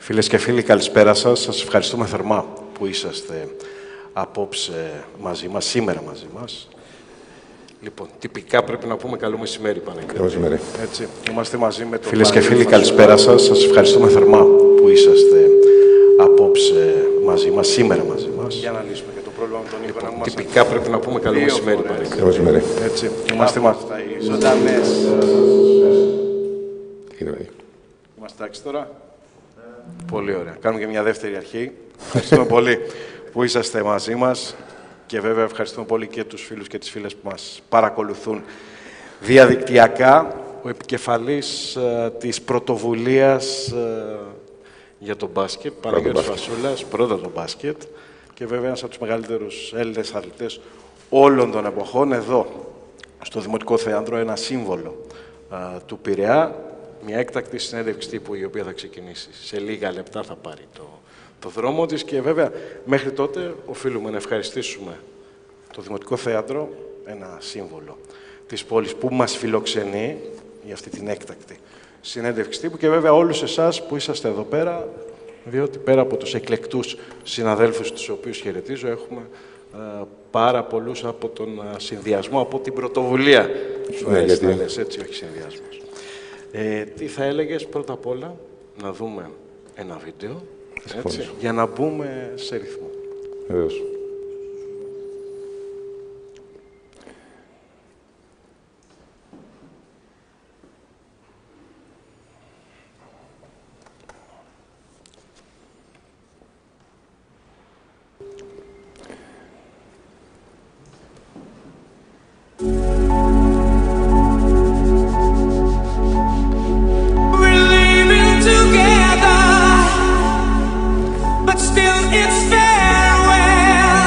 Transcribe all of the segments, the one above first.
Φίλες και φίλοι, καλησπέρα σας. Σας ευχαριστούμε θερμά που είσαστε απόψε μαζί μας, σήμερα μαζί μας. Λοιπόν, τυπικά πρέπει να πούμε καλό μεσημέρι, Παναγιώτη. Καλό μεσημέρι. Έτσι, είμαστε μαζί με τον Φίλες και φίλοι, καλησπέρα σας. Σας ευχαριστούμε θερμά που είσαστε απόψε μαζί μας, σήμερα μαζί μας. Για να λύσουμε και το πρόβλημα με τον Νίκο. Λοιπόν, τυπικά πρέπει να πούμε καλό μεσημέρι, Παναγιώτη. Καλό μεσημέρι. Έτσι, είμαστε μαζί. Ζωντανές. Είμαστε άξιοι τώρα. Πολύ ωραία. Κάνουμε και μια δεύτερη αρχή. Ευχαριστούμε πολύ που είσαστε μαζί μας και βέβαια ευχαριστούμε πολύ και τους φίλους και τις φίλες που μας παρακολουθούν διαδικτυακά. Ο επικεφαλής της πρωτοβουλίας για το μπάσκετ, Παναγιώτης Φασούλας, πρώτα το μπάσκετ και βέβαια ένας από τους μεγαλύτερους Έλληνες αθλητές όλων των εποχών, εδώ στο Δημοτικό Θέατρο, ένα σύμβολο του Πειραιά. Μια έκτακτη συνέντευξη τύπου η οποία θα ξεκινήσει. Σε λίγα λεπτά θα πάρει το δρόμο της και βέβαια μέχρι τότε οφείλουμε να ευχαριστήσουμε το Δημοτικό Θέατρο, ένα σύμβολο της πόλης που μας φιλοξενεί για αυτή την έκτακτη συνέντευξη τύπου και βέβαια όλους εσάς που είσαστε εδώ πέρα, διότι πέρα από τους εκλεκτούς συναδέλφους τους οποίους χαιρετίζω, έχουμε πάρα πολλούς από τον συνδυασμό, από την πρωτοβουλία. Σου αρέσει να λες έτσι, όχι συνδυασμός. Τι θα έλεγες πρώτα απ' όλα, να δούμε ένα βίντεο, έτσι, για να μπούμε σε ρυθμό. Βεβαίως. Still it's farewell.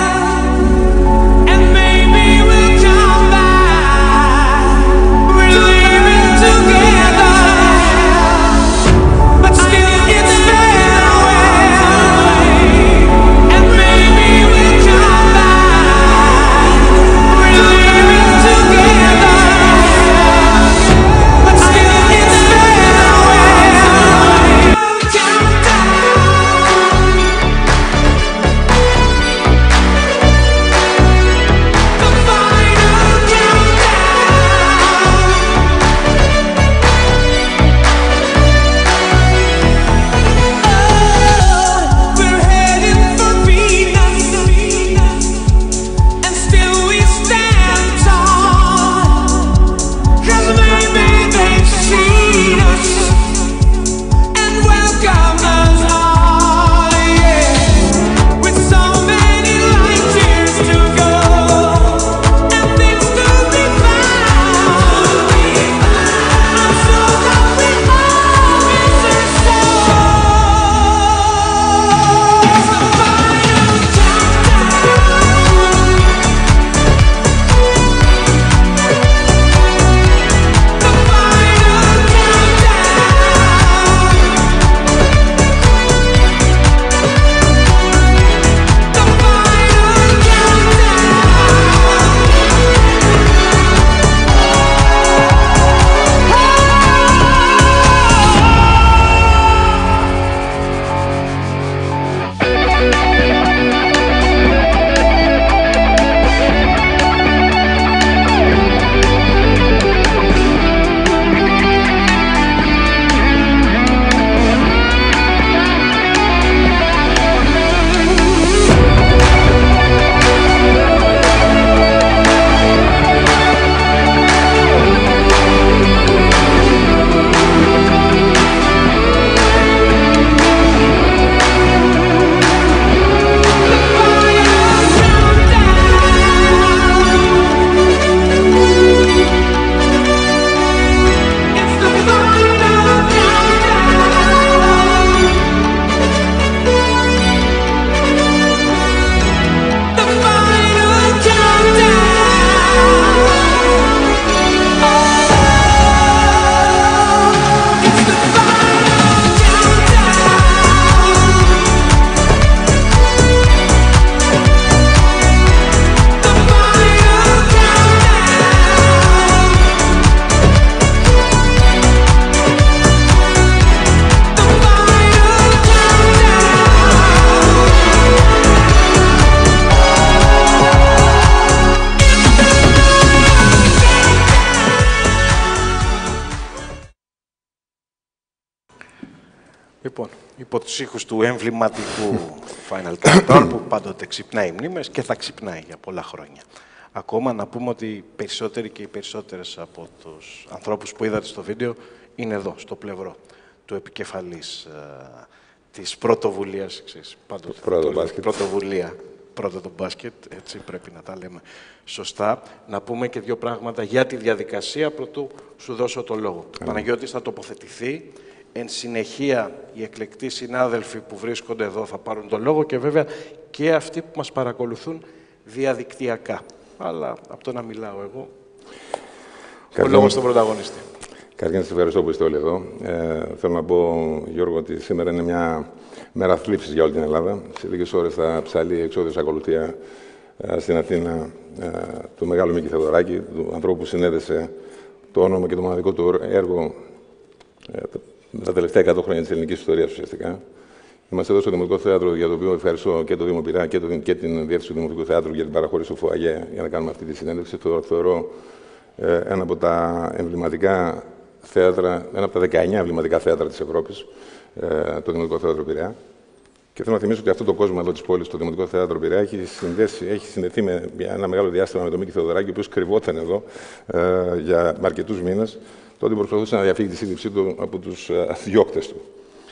Λοιπόν, υπό τους ήχους του εμβληματικού Final Countdown, που πάντοτε ξυπνάει μνήμες και θα ξυπνάει για πολλά χρόνια. Ακόμα να πούμε ότι οι περισσότεροι και οι περισσότερες από τους ανθρώπους που είδατε στο βίντεο είναι εδώ, στο πλευρό του επικεφαλής της πρωτοβουλίας. Πάντοτε πρωτοβουλία, πρώτο το μπάσκετ, έτσι πρέπει να τα λέμε σωστά. Να πούμε και δύο πράγματα για τη διαδικασία, πρωτού σου δώσω το λόγο. Ο Παναγιώτης θα τοποθετηθεί. Εν συνεχεία, οι εκλεκτοί συνάδελφοι που βρίσκονται εδώ θα πάρουν το λόγο και βέβαια και αυτοί που μας παρακολουθούν διαδικτυακά. Αλλά από το να μιλάω εγώ, ο λόγος στον πρωταγωνιστή. Καταρχήν, σας ευχαριστώ που είστε όλοι εδώ. Θέλω να πω, Γιώργο, ότι σήμερα είναι μια μέρα θλίψης για όλη την Ελλάδα. Σε λίγες ώρες θα ψαλεί εξόδιος ακολουθία στην Αθήνα του μεγάλου Μίκη Θεοδωράκη, του ανθρώπου που συνέδεσε το όνομα και το μοναδικό του έργο τα τελευταία 100 χρόνια της ελληνικής ιστορίας ουσιαστικά. Είμαστε εδώ στο Δημοτικό Θέατρο, για το οποίο ευχαριστώ και το Δήμο Πειραιά και την Διεύθυνση του Δημοτικού Θεάτρου για την παραχώρηση του ΦΟΑΓΕ για να κάνουμε αυτή τη συνέντευξη. Το θεωρώ ένα από τα εμβληματικά θέατρα, ένα από τα 19 εμβληματικά θέατρα της Ευρώπης, το Δημοτικό Θέατρο Πειραιά. Και θέλω να θυμίσω ότι αυτό το κόσμο εδώ της πόλης, το Δημοτικό Θέατρο Πειραιά, έχει συνδεθεί με ένα μεγάλο διάστημα με τον Μίκη Θεοδωράκη, ο οποίος κρυβόταν εδώ για αρκετούς μήνες. Τότε προσπαθούσε να διαφύγει τη σύλληψή του από τους διώκτες του.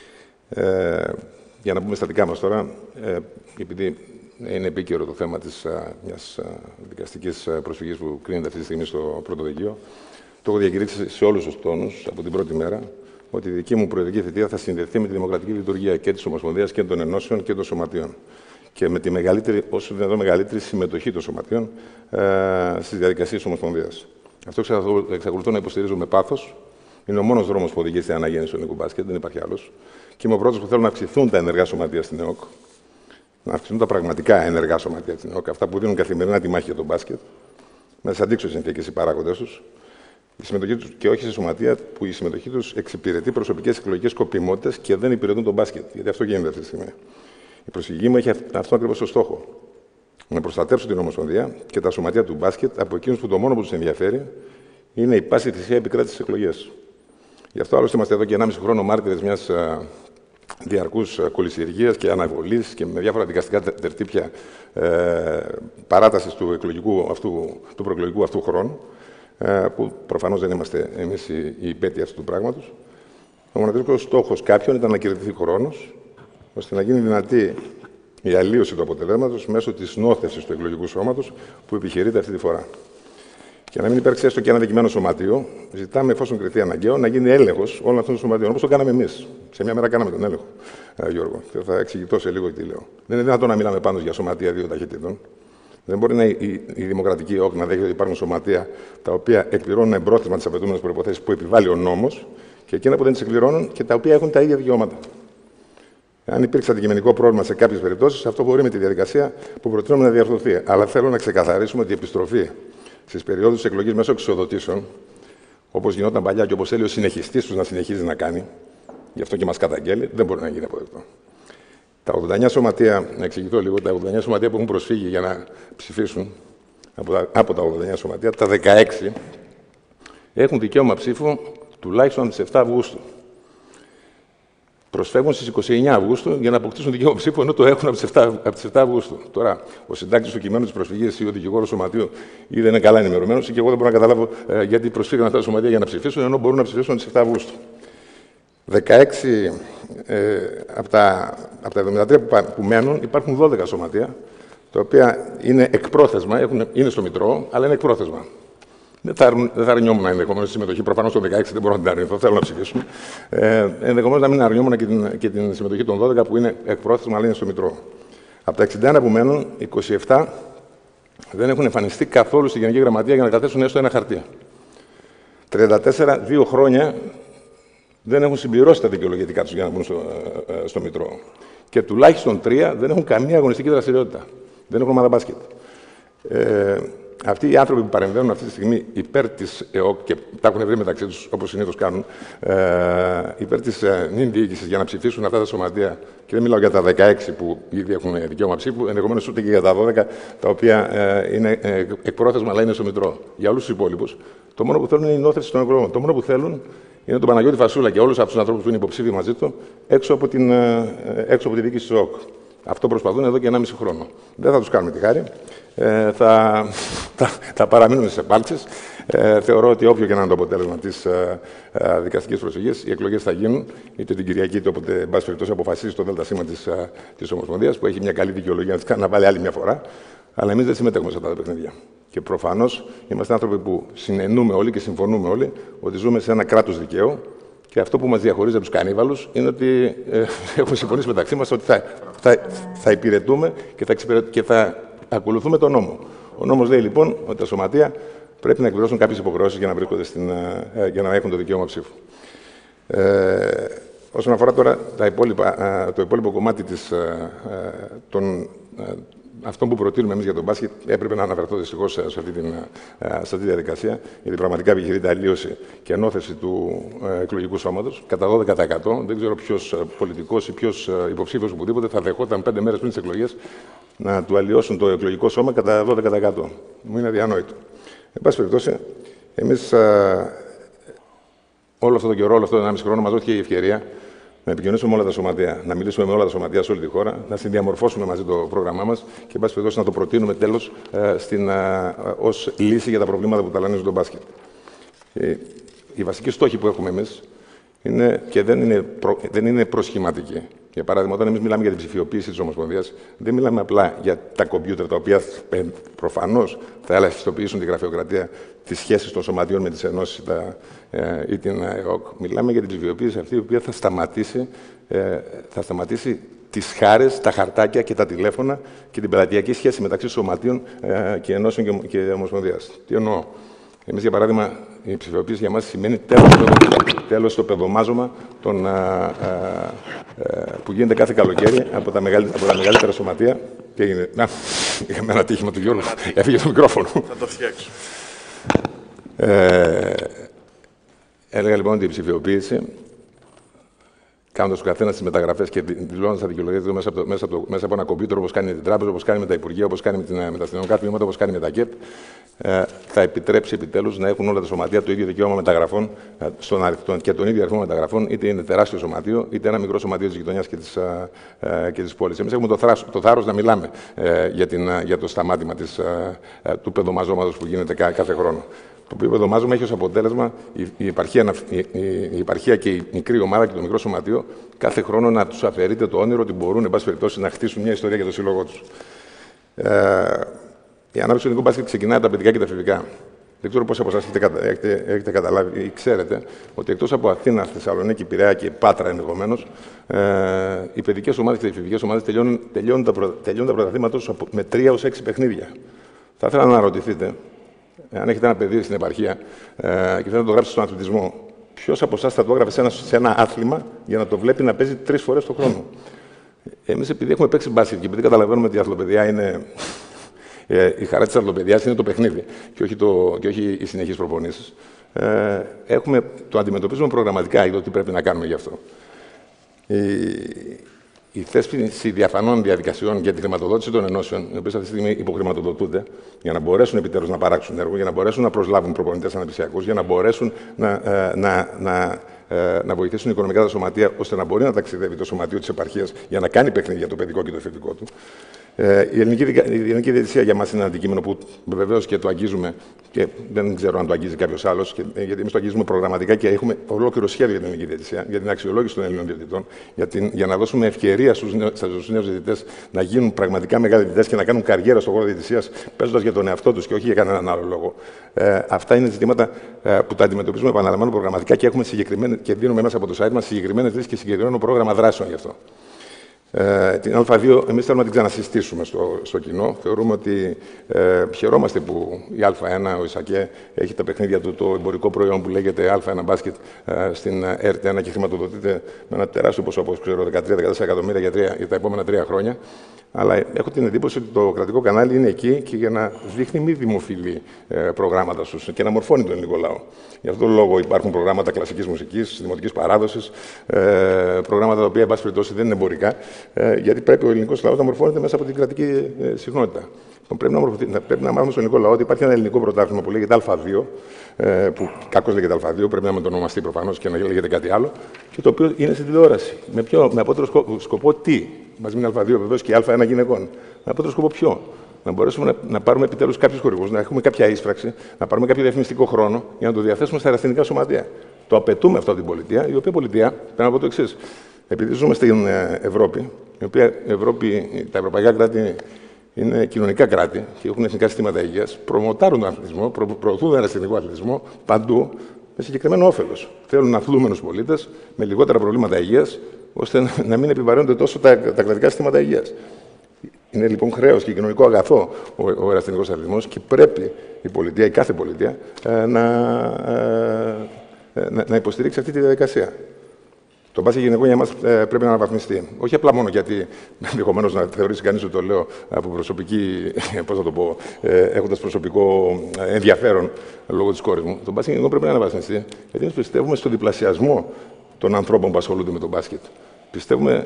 Για να πούμε στα δικά μας τώρα, επειδή είναι επίκαιρο το θέμα μιας δικαστικής προσφυγής που κρίνεται αυτή τη στιγμή στο πρώτο δικείο, το έχω διακηρύξει σε όλους τους τόνους από την πρώτη μέρα ότι η δική μου προεδρική θητεία θα συνδεθεί με τη δημοκρατική λειτουργία και της Ομοσπονδίας και των Ενώσεων και των Σωματείων. Και με τη μεγαλύτερη, όσο δυνατόν μεγαλύτερη συμμετοχή των Σωματείων στις διαδικασίες της Ομοσπονδίας. Αυτό εξακολουθώ να υποστηρίζω με πάθος. Είναι ο μόνος δρόμος που οδηγεί στην αναγέννηση του ελληνικού μπάσκετ, δεν υπάρχει άλλος. Και είμαι ο πρώτος που θέλω να αυξηθούν τα ενεργά σωματεία στην ΕΟΚ. Να αυξηθούν τα πραγματικά ενεργά σωματεία στην ΕΟΚ. Αυτά που δίνουν καθημερινά τη μάχη για τον μπάσκετ. Με τις αντίξωες συνθήκες οι παράγοντες τους. Η συμμετοχή τους και όχι σε σωματεία που η συμμετοχή τους εξυπηρετεί προσωπικές εκλογικές σκοπιμότητες και δεν υπηρετούν τον μπάσκετ. Γιατί αυτό γίνεται αυτή τη στιγμή. Η προσφυγή μου έχει αυτό ακριβώς το στόχο. Να προστατεύσω την Ομοσπονδία και τα σωματεία του μπάσκετ από εκείνους που το μόνο που τους ενδιαφέρει είναι η πάση θυσία επικράτηση στις εκλογές. Γι' αυτό άλλωστε είμαστε εδώ και 1,5 χρόνο μάρτυρες μιας διαρκούς κολυσιεργίας και αναβολής και με διάφορα δικαστικά τερτύπια παράτασης του προεκλογικού αυτού χρόνου, που προφανώς δεν είμαστε εμείς οι υπέτειοι αυτού του πράγματος. Ο μοναδικός στόχος κάποιων ήταν να κερδιθεί χρόνος, ώστε να γίνει δυνατή η αλλίωση του αποτελέσματος μέσω της νόθευσης του εκλογικού σώματος που επιχειρείται αυτή τη φορά. Και να μην υπάρξει έστω και ένα δικημένο σωματείο, ζητάμε, εφόσον κριθεί αναγκαίο, να γίνει έλεγχος όλων αυτών των σωματείων, όπως το κάναμε εμείς. Σε μια μέρα κάναμε τον έλεγχο, Γιώργο. Και θα εξηγηθώ σε λίγο τι λέω. Δεν είναι δυνατόν να μιλάμε πάντως για σωματεία δύο ταχυτήτων. Δεν μπορεί η δημοκρατική ΕΟΚ να δέχεται ότι υπάρχουν σωματεία τα οποία εκπληρώνουν εμπρόθεσμα τις απαιτούμενες προϋποθέσεις που επιβάλλει ο νόμος και εκείνα που δεν τις εκπληρώνουν και τα οποία έχουν τα ίδια δικαιώματα. Αν υπήρξε αντικειμενικό πρόβλημα σε κάποιες περιπτώσεις, αυτό μπορεί με τη διαδικασία που προτείνουμε να διαρθωθεί. Αλλά θέλω να ξεκαθαρίσουμε ότι η επιστροφή στις περιόδους της εκλογής μέσω εξοδοτήσεων, όπως γινόταν παλιά και όπως θέλει ο συνεχιστής τους να συνεχίζει να κάνει, γι' αυτό και μας καταγγέλει, δεν μπορεί να γίνει αποδεκτό. Τα 89 σωματεία, να εξηγηθώ λίγο, τα 89 σωματεία που έχουν προσφύγει για να ψηφίσουν, από τα 89 σωματεία, τα 16 έχουν δικαίωμα ψήφου τουλάχιστον από τις 7 Αυγούστου. Προσφεύγουν στις 29 Αυγούστου για να αποκτήσουν δικαίωμα ψήφου, ενώ το έχουν από τις 7 Αυγούστου. Τώρα, ο συντάκτης του κειμένου της προσφυγής ή ο δικηγόρος σωματείου ή δεν είναι καλά ενημερωμένος, ή και εγώ δεν μπορώ να καταλάβω γιατί προσφύγαν αυτά τα σωματεία για να ψηφίσουν, ενώ μπορούν να ψηφίσουν στις 7 Αυγούστου. 16 από τα 73 που μένουν, υπάρχουν 12 σωματεία, τα οποία είναι εκπρόθεσμα, είναι στο Μητρό, αλλά είναι εκπρόθεσμα. Δεν θα αρνιόμουν ενδεχομένως τη συμμετοχή. Προφανώς το 16 δεν μπορώ να την αρνηθώ, θέλω να ψηφίσουμε. Ενδεχομένως να μην αρνιόμουν και την συμμετοχή των 12 που είναι εκπρόθεσμα, αλλά είναι στο Μητρό. Από τα 61 που μένουν, 27 δεν έχουν εμφανιστεί καθόλου στη Γενική Γραμματεία για να καταθέσουν έστω ένα χαρτί. 34, 2 χρόνια δεν έχουν συμπληρώσει τα δικαιολογητικά τους για να μπουν στο Μητρό. Και τουλάχιστον 3 δεν έχουν καμία αγωνιστική δραστηριότητα. Δεν έχουν ομάδα μπάσκετ. Αυτοί οι άνθρωποι που παρεμβαίνουν αυτή τη στιγμή υπέρ της ΕΟΚ και τα έχουν βρει μεταξύ τους, όπως συνήθως κάνουν, υπέρ της νυν διοίκησης για να ψηφίσουν αυτά τα σωματεία, και δεν μιλάω για τα 16 που ήδη έχουν δικαίωμα ψήφου, ενδεχομένως ούτε και για τα 12, τα οποία είναι εκπρόθεσμα αλλά είναι στο Μητρό. Για όλους τους υπόλοιπους, το μόνο που θέλουν είναι η νόθευση των εκλογών. Το μόνο που θέλουν είναι τον Παναγιώτη Φασούλα και όλους αυτούς τους ανθρώπους που είναι υποψήφιοι μαζί του έξω από τη διοίκηση του ΟΚ. Αυτό προσπαθούν εδώ και 1,5 χρόνο. Δεν θα τους κάνουμε τη χάρη. Θα παραμείνουμε στις επάλξεις. Θεωρώ ότι όποιο και να είναι το αποτέλεσμα της δικαστικής προσφυγής, οι εκλογές θα γίνουν, είτε την Κυριακή, είτε όποτε, εν πάση περιπτώσει, αποφασίσει το ΔΣ της Ομοσπονδίας, που έχει μια καλή δικαιολογία να βάλει άλλη μια φορά. Αλλά εμείς δεν συμμετέχουμε σε αυτά τα παιχνίδια. Και προφανώς είμαστε άνθρωποι που συνεννούμε όλοι και συμφωνούμε όλοι ότι ζούμε σε ένα κράτος δικαίου. Και αυτό που μας διαχωρίζει από τους κανίβαλους είναι ότι έχουμε συμφωνήσει μεταξύ μας ότι θα υπηρετούμε και θα ακολουθούμε τον νόμο. Ο νόμος λέει λοιπόν ότι τα σωματεία πρέπει να εκπληρώσουν κάποιες υποχρεώσεις για να βρίσκονται για να έχουν το δικαίωμα ψήφου. Όσον αφορά τώρα το υπόλοιπο κομμάτι αυτό που προτείνουμε εμείς για τον μπάσκετ, έπρεπε να αναφερθώ δυστυχώς σε αυτή τη διαδικασία, γιατί πραγματικά επιχειρείται αλλίωση και ενόθεση του εκλογικού σώματος κατά 12%. Δεν ξέρω ποιος πολιτικός ή ποιος υποψήφιος οπουδήποτε θα δεχόταν 5 μέρες πριν τις εκλογές να του αλλοιώσουν το εκλογικό σώμα κατά 12%. Μου είναι αδιανόητο. Εν πάση περιπτώσει, εμείς όλο αυτό το καιρό, όλο αυτό το 1,5 χρόνο, μας δόθηκε η ευκαιρία να επικοινωνήσουμε με όλα τα σωματεία, να μιλήσουμε με όλα τα σωματεία σε όλη τη χώρα, να συνδιαμορφώσουμε μαζί το πρόγραμμά μας και, εν πάση περιπτώσει, να το προτείνουμε τέλος ως λύση για τα προβλήματα που ταλανίζουν τον μπάσκετ. Οι βασικοί στόχοι που έχουμε εμείς δεν είναι προσχηματικοί. Για παράδειγμα, όταν εμείς μιλάμε για την ψηφιοποίηση της Ομοσπονδίας, δεν μιλάμε απλά για τα κομπιούτερ, τα οποία προφανώς θα ελαχιστοποιήσουν τη γραφειοκρατία, τις σχέσεις των σωματείων με τις ενώσεις ή την ΕΟΚ. Μιλάμε για την ψηφιοποίηση αυτή, η οποία θα σταματήσει τις χάρες, τα χαρτάκια και τα τηλέφωνα και την πελατειακή σχέση μεταξύ σωματείων και ενώσεων και Ομοσπονδίας. Τι εννοώ? Εμείς, για παράδειγμα, η ψηφιοποίηση για μας σημαίνει τέλος στο παιδομάζωμα που γίνεται κάθε καλοκαίρι από τα μεγαλύτερα σωματεία. Και έγινε. Είχαμε ένα τύχημα του Γιώργου. Έφυγε το μικρόφωνο. Θα το φτιάξω. Έλεγα λοιπόν ότι η ψηφιοποίηση, κάνοντας ο καθένας τις μεταγραφές και δηλώνοντας τα δικαιολογία του μέσα από ένα κομπιούτερ, όπως κάνει με την τράπεζα, όπως κάνει με τα υπουργεία, όπως κάνει με τα αστυνομικά τμήματα, όπως κάνει με τα ΚΕΠ, θα επιτρέψει επιτέλους να έχουν όλα τα σωματεία το ίδιο δικαίωμα μεταγραφών και τον ίδιο αριθμό μεταγραφών, είτε είναι τεράστιο σωματείο, είτε ένα μικρό σωματείο της γειτονιάς και της πόλης. Εμείς έχουμε το θάρρος να μιλάμε για το σταμάτημα του παιδομαζώματος που γίνεται κάθε χρόνο. Το οποίο παιδομάζωμα έχει ως αποτέλεσμα η επαρχία και η μικρή ομάδα και το μικρό σωματείο κάθε χρόνο να τους αφαιρείται το όνειρο ότι μπορούν, εν πάση περιπτώσει, να χτίσουν μια ιστορία για το σύλλογό τους. Η ανάπτυξη του ελληνικού μπάσκετ ξεκινάει από τα παιδικά και τα εφηβικά. Δεν ξέρω πόσοι από εσάς έχετε καταλάβει ή ξέρετε ότι εκτός από Αθήνα, Θεσσαλονίκη, Πειραιά και Πάτρα ενδεχομένως, οι παιδικές ομάδες και οι εφηβικές ομάδες τελειώνουν τα πρωταθλήματά τους με 3 έως 6 παιχνίδια. Θα ήθελα να αναρωτηθείτε, αν έχετε ένα παιδί στην επαρχία και θέλετε να το γράψετε στον αθλητισμό, ποιος από εσάς θα το έγραφε σε ένα άθλημα για να το βλέπει να παίζει 3 φορές το χρόνο? Εμείς, επειδή έχουμε παίξει μπάσκετ και επειδή καταλαβαίνουμε ότι η αθλοπαιδεία είναι. Η χαρά της αθλοπαιδιάς είναι το παιχνίδι και όχι οι συνεχείς προπονήσεις. Το αντιμετωπίζουμε προγραμματικά για το τι πρέπει να κάνουμε γι' αυτό. Η θέσπιση διαφανών διαδικασιών για τη χρηματοδότηση των ενώσεων, οι οποίες αυτή τη στιγμή υποχρηματοδοτούνται, για να μπορέσουν επιτέλους να παράξουν έργο, για να μπορέσουν να προσλάβουν προπονητές αναπτυξιακούς, για να μπορέσουν να βοηθήσουν οικονομικά τα σωματεία, ώστε να μπορεί να ταξιδεύει το σωματείο της επαρχίας για να κάνει παιχνίδια το παιδικό και το εφηβικό του. Η ελληνική διαιτησία για μας είναι ένα αντικείμενο που βεβαίως και το αγγίζουμε και δεν ξέρω αν το αγγίζει κάποιος άλλος, γιατί εμείς το αγγίζουμε προγραμματικά και έχουμε ολόκληρο σχέδιο για την ελληνική διαιτησία, για την αξιολόγηση των Ελλήνων διαιτητών, για να δώσουμε ευκαιρία στους νέους διαιτητές να γίνουν πραγματικά μεγάλοι διαιτητές και να κάνουν καριέρα στον χώρο διαιτησίας, παίζοντας για τον εαυτό τους και όχι για κανέναν άλλο λόγο. Αυτά είναι ζητήματα που τα αντιμετωπίζουμε, επαναλαμβάνω, προγραμματικά και δίνουμε μέσα από το site μας συγκεκριμένες λύσεις και συγκεκριμένο πρόγραμμα δράσεων γι' αυτό. Την Α2 εμείς θέλουμε να την ξανασυστήσουμε στο κοινό. Θεωρούμε ότι χαιρόμαστε που η Α1, ο ΙΣΑΚΕ, έχει τα παιχνίδια του, το εμπορικό προϊόν που λέγεται Α1 μπάσκετ στην ΕΡΤ1 και χρηματοδοτείται με ένα τεράστιο ποσό, όπως ξέρω, 13-14 εκατομμύρια για τα επόμενα 3 χρόνια. Αλλά έχω την εντύπωση ότι το κρατικό κανάλι είναι εκεί και για να δείχνει μη δημοφιλή προγράμματα στους και να μορφώνει τον ελληνικό λαό. Γι' αυτόν τον λόγο υπάρχουν προγράμματα κλασικής μουσικής, δημοτικής παράδοσης, προγράμματα τα οποία, εν πάση περιπτώσει, δεν είναι εμπορικά γιατί πρέπει ο ελληνικός λαός να μορφώνεται μέσα από την κρατική συχνότητα. Πρέπει να μάθουμε στον ελληνικό λαό ότι υπάρχει ένα ελληνικό πρωτάθλημα που λέγεται Α2, που κακώς λέγεται Α2, πρέπει να με το ονομαστεί προφανώς και να λέγεται κάτι άλλο, και το οποίο είναι στην τηλεόραση. Με απότερο σκοπό τι, μαζί με Α2 βεβαίως και Α1 γυναικών. Με απότερο σκοπό ποιο? Να μπορέσουμε να πάρουμε επιτέλους κάποιους χορηγούς, να έχουμε κάποια ίσπραξη, να πάρουμε κάποιο διαφημιστικό χρόνο για να το διαθέσουμε στα ερασιτεχνικά σωματεία. Το απαιτούμε αυτό από την πολιτεία, η οποία πολιτεία, πρέπει να πω το εξής. Επειδή ζούμε στην Ευρώπη, η οποία τα ευρωπαϊκά κράτη είναι κοινωνικά κράτη και έχουν εθνικά συστήματα υγείας, προμοτάρουν τον αθλητισμό, προωθούν τον ερασιτεχνικό αθλητισμό παντού με συγκεκριμένο όφελος. Θέλουν αθλούμενους πολίτες με λιγότερα προβλήματα υγείας, ώστε να μην επιβαρύνονται τόσο τα κρατικά συστήματα υγείας. Είναι λοιπόν χρέος και κοινωνικό αγαθό ο ερασιτεχνικός αθλητισμός και πρέπει η πολιτεία, η κάθε πολιτεία, να υποστηρίξει αυτή τη διαδικασία. Το μπάσκετ γυναικών για μας πρέπει να αναβαθμιστεί. Όχι απλά μόνο γιατί ενδεχομένως να θεωρήσει κανείς ότι το λέω από προσωπική, πώς θα το πω, έχοντας προσωπικό ενδιαφέρον λόγω της κόρης μου. Το μπάσκετ γυναικών πρέπει να αναβαθμιστεί γιατί εμείς πιστεύουμε στο διπλασιασμό των ανθρώπων που ασχολούνται με το μπάσκετ. Πιστεύουμε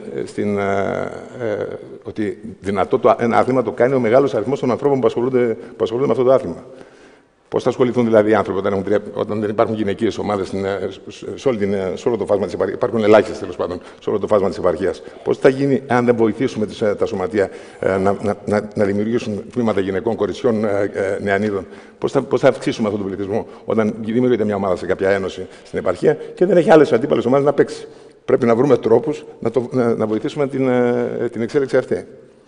ότι δυνατό ένα άθλημα το κάνει ο μεγάλος αριθμός των ανθρώπων που ασχολούνται με αυτό το άθλημα. Πώς θα ασχοληθούν δηλαδή οι άνθρωποι όταν δεν υπάρχουν γυναικείες ομάδες σε όλο το φάσμα της επαρχίας? Υπάρχουν ελάχιστες τέλος πάντων σε όλο το φάσμα της επαρχίας. Πώς θα γίνει αν δεν βοηθήσουμε τα σωματεία να δημιουργήσουν τμήματα γυναικών, κοριτσιών, νεανίδων? Πώς θα αυξήσουμε αυτόν τον πληθυσμό όταν δημιουργείται μια ομάδα σε κάποια ένωση στην επαρχία και δεν έχει άλλες αντίπαλες ομάδες να παίξει? Πρέπει να βρούμε τρόπους να βοηθήσουμε την εξέλιξη αυτή.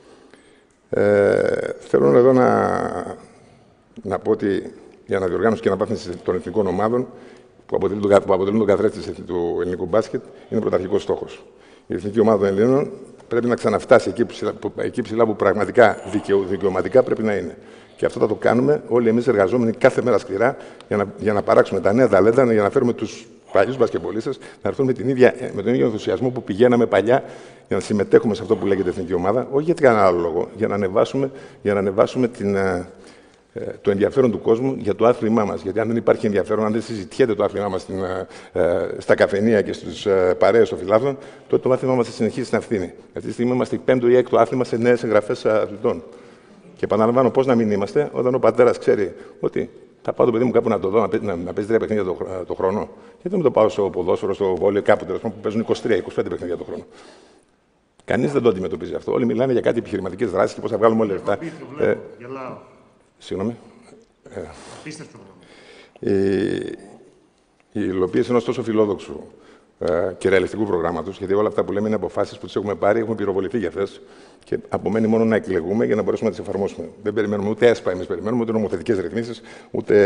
Θέλω εδώ να πω ότι η αναδιοργάνωση και αναβάθμιση των εθνικών ομάδων που αποτελούν τον καθρέφτη του ελληνικού μπάσκετ είναι πρωταρχικός στόχος. Η εθνική ομάδα των Ελλήνων πρέπει να ξαναφτάσει εκεί ψηλά που πραγματικά δικαιωματικά πρέπει να είναι. Και αυτό θα το κάνουμε όλοι εμείς εργαζόμενοι κάθε μέρα σκληρά για να παράξουμε τα νέα ταλέντα, για να φέρουμε τους παλιούς μπασκετμπολίστες να έρθουν με τον ίδιο ενθουσιασμό που πηγαίναμε παλιά για να συμμετέχουμε σε αυτό που λέγεται εθνική ομάδα, όχι για κανένα άλλο λόγο, για να ανεβάσουμε το ενδιαφέρον του κόσμου για το άθλημά μας. Γιατί αν δεν υπάρχει ενδιαφέρον, αν δεν συζητιέται το άθλημά μας στα καφενεία και στους παρέες των φιλάθλων, τότε το άθλημά μας θα συνεχίσει να φθήνει. Αυτή τη στιγμή είμαστε 5ο ή 6ο άθλημα σε νέες εγγραφές αθλητών. Και επαναλαμβάνω, πώς να μην είμαστε όταν ο πατέρας ξέρει ότι θα πάω το παιδί μου κάπου να το δω, να παίζει 3 παιχνίδια το χρόνο. Γιατί δεν το πάω στο ποδόσφαιρο, στο βόλιο, κάπου τέλος πάντων που παίζουν 23-25 παιχνίδια το χρόνο. Κανείς δεν το αντιμετωπίζει αυτό. Όλοι μιλάνε για κάτι επιχειρηματικές δράσεις και πώς θα βγάλουμε όλα λεφτά. Συγγνώμη. Απίστευτο. Η υλοποίηση ενός τόσο φιλόδοξου και ρεαλιστικού προγράμματος, γιατί όλα αυτά που λέμε είναι αποφάσεις που τις έχουμε πάρει, έχουμε πυροβοληθεί για αυτές και απομένει μόνο να εκλεγούμε για να μπορέσουμε να τις εφαρμόσουμε. Δεν περιμένουμε ούτε ΕΣΠΑ, εμείς περιμένουμε ούτε νομοθετικές ρυθμίσεις, ούτε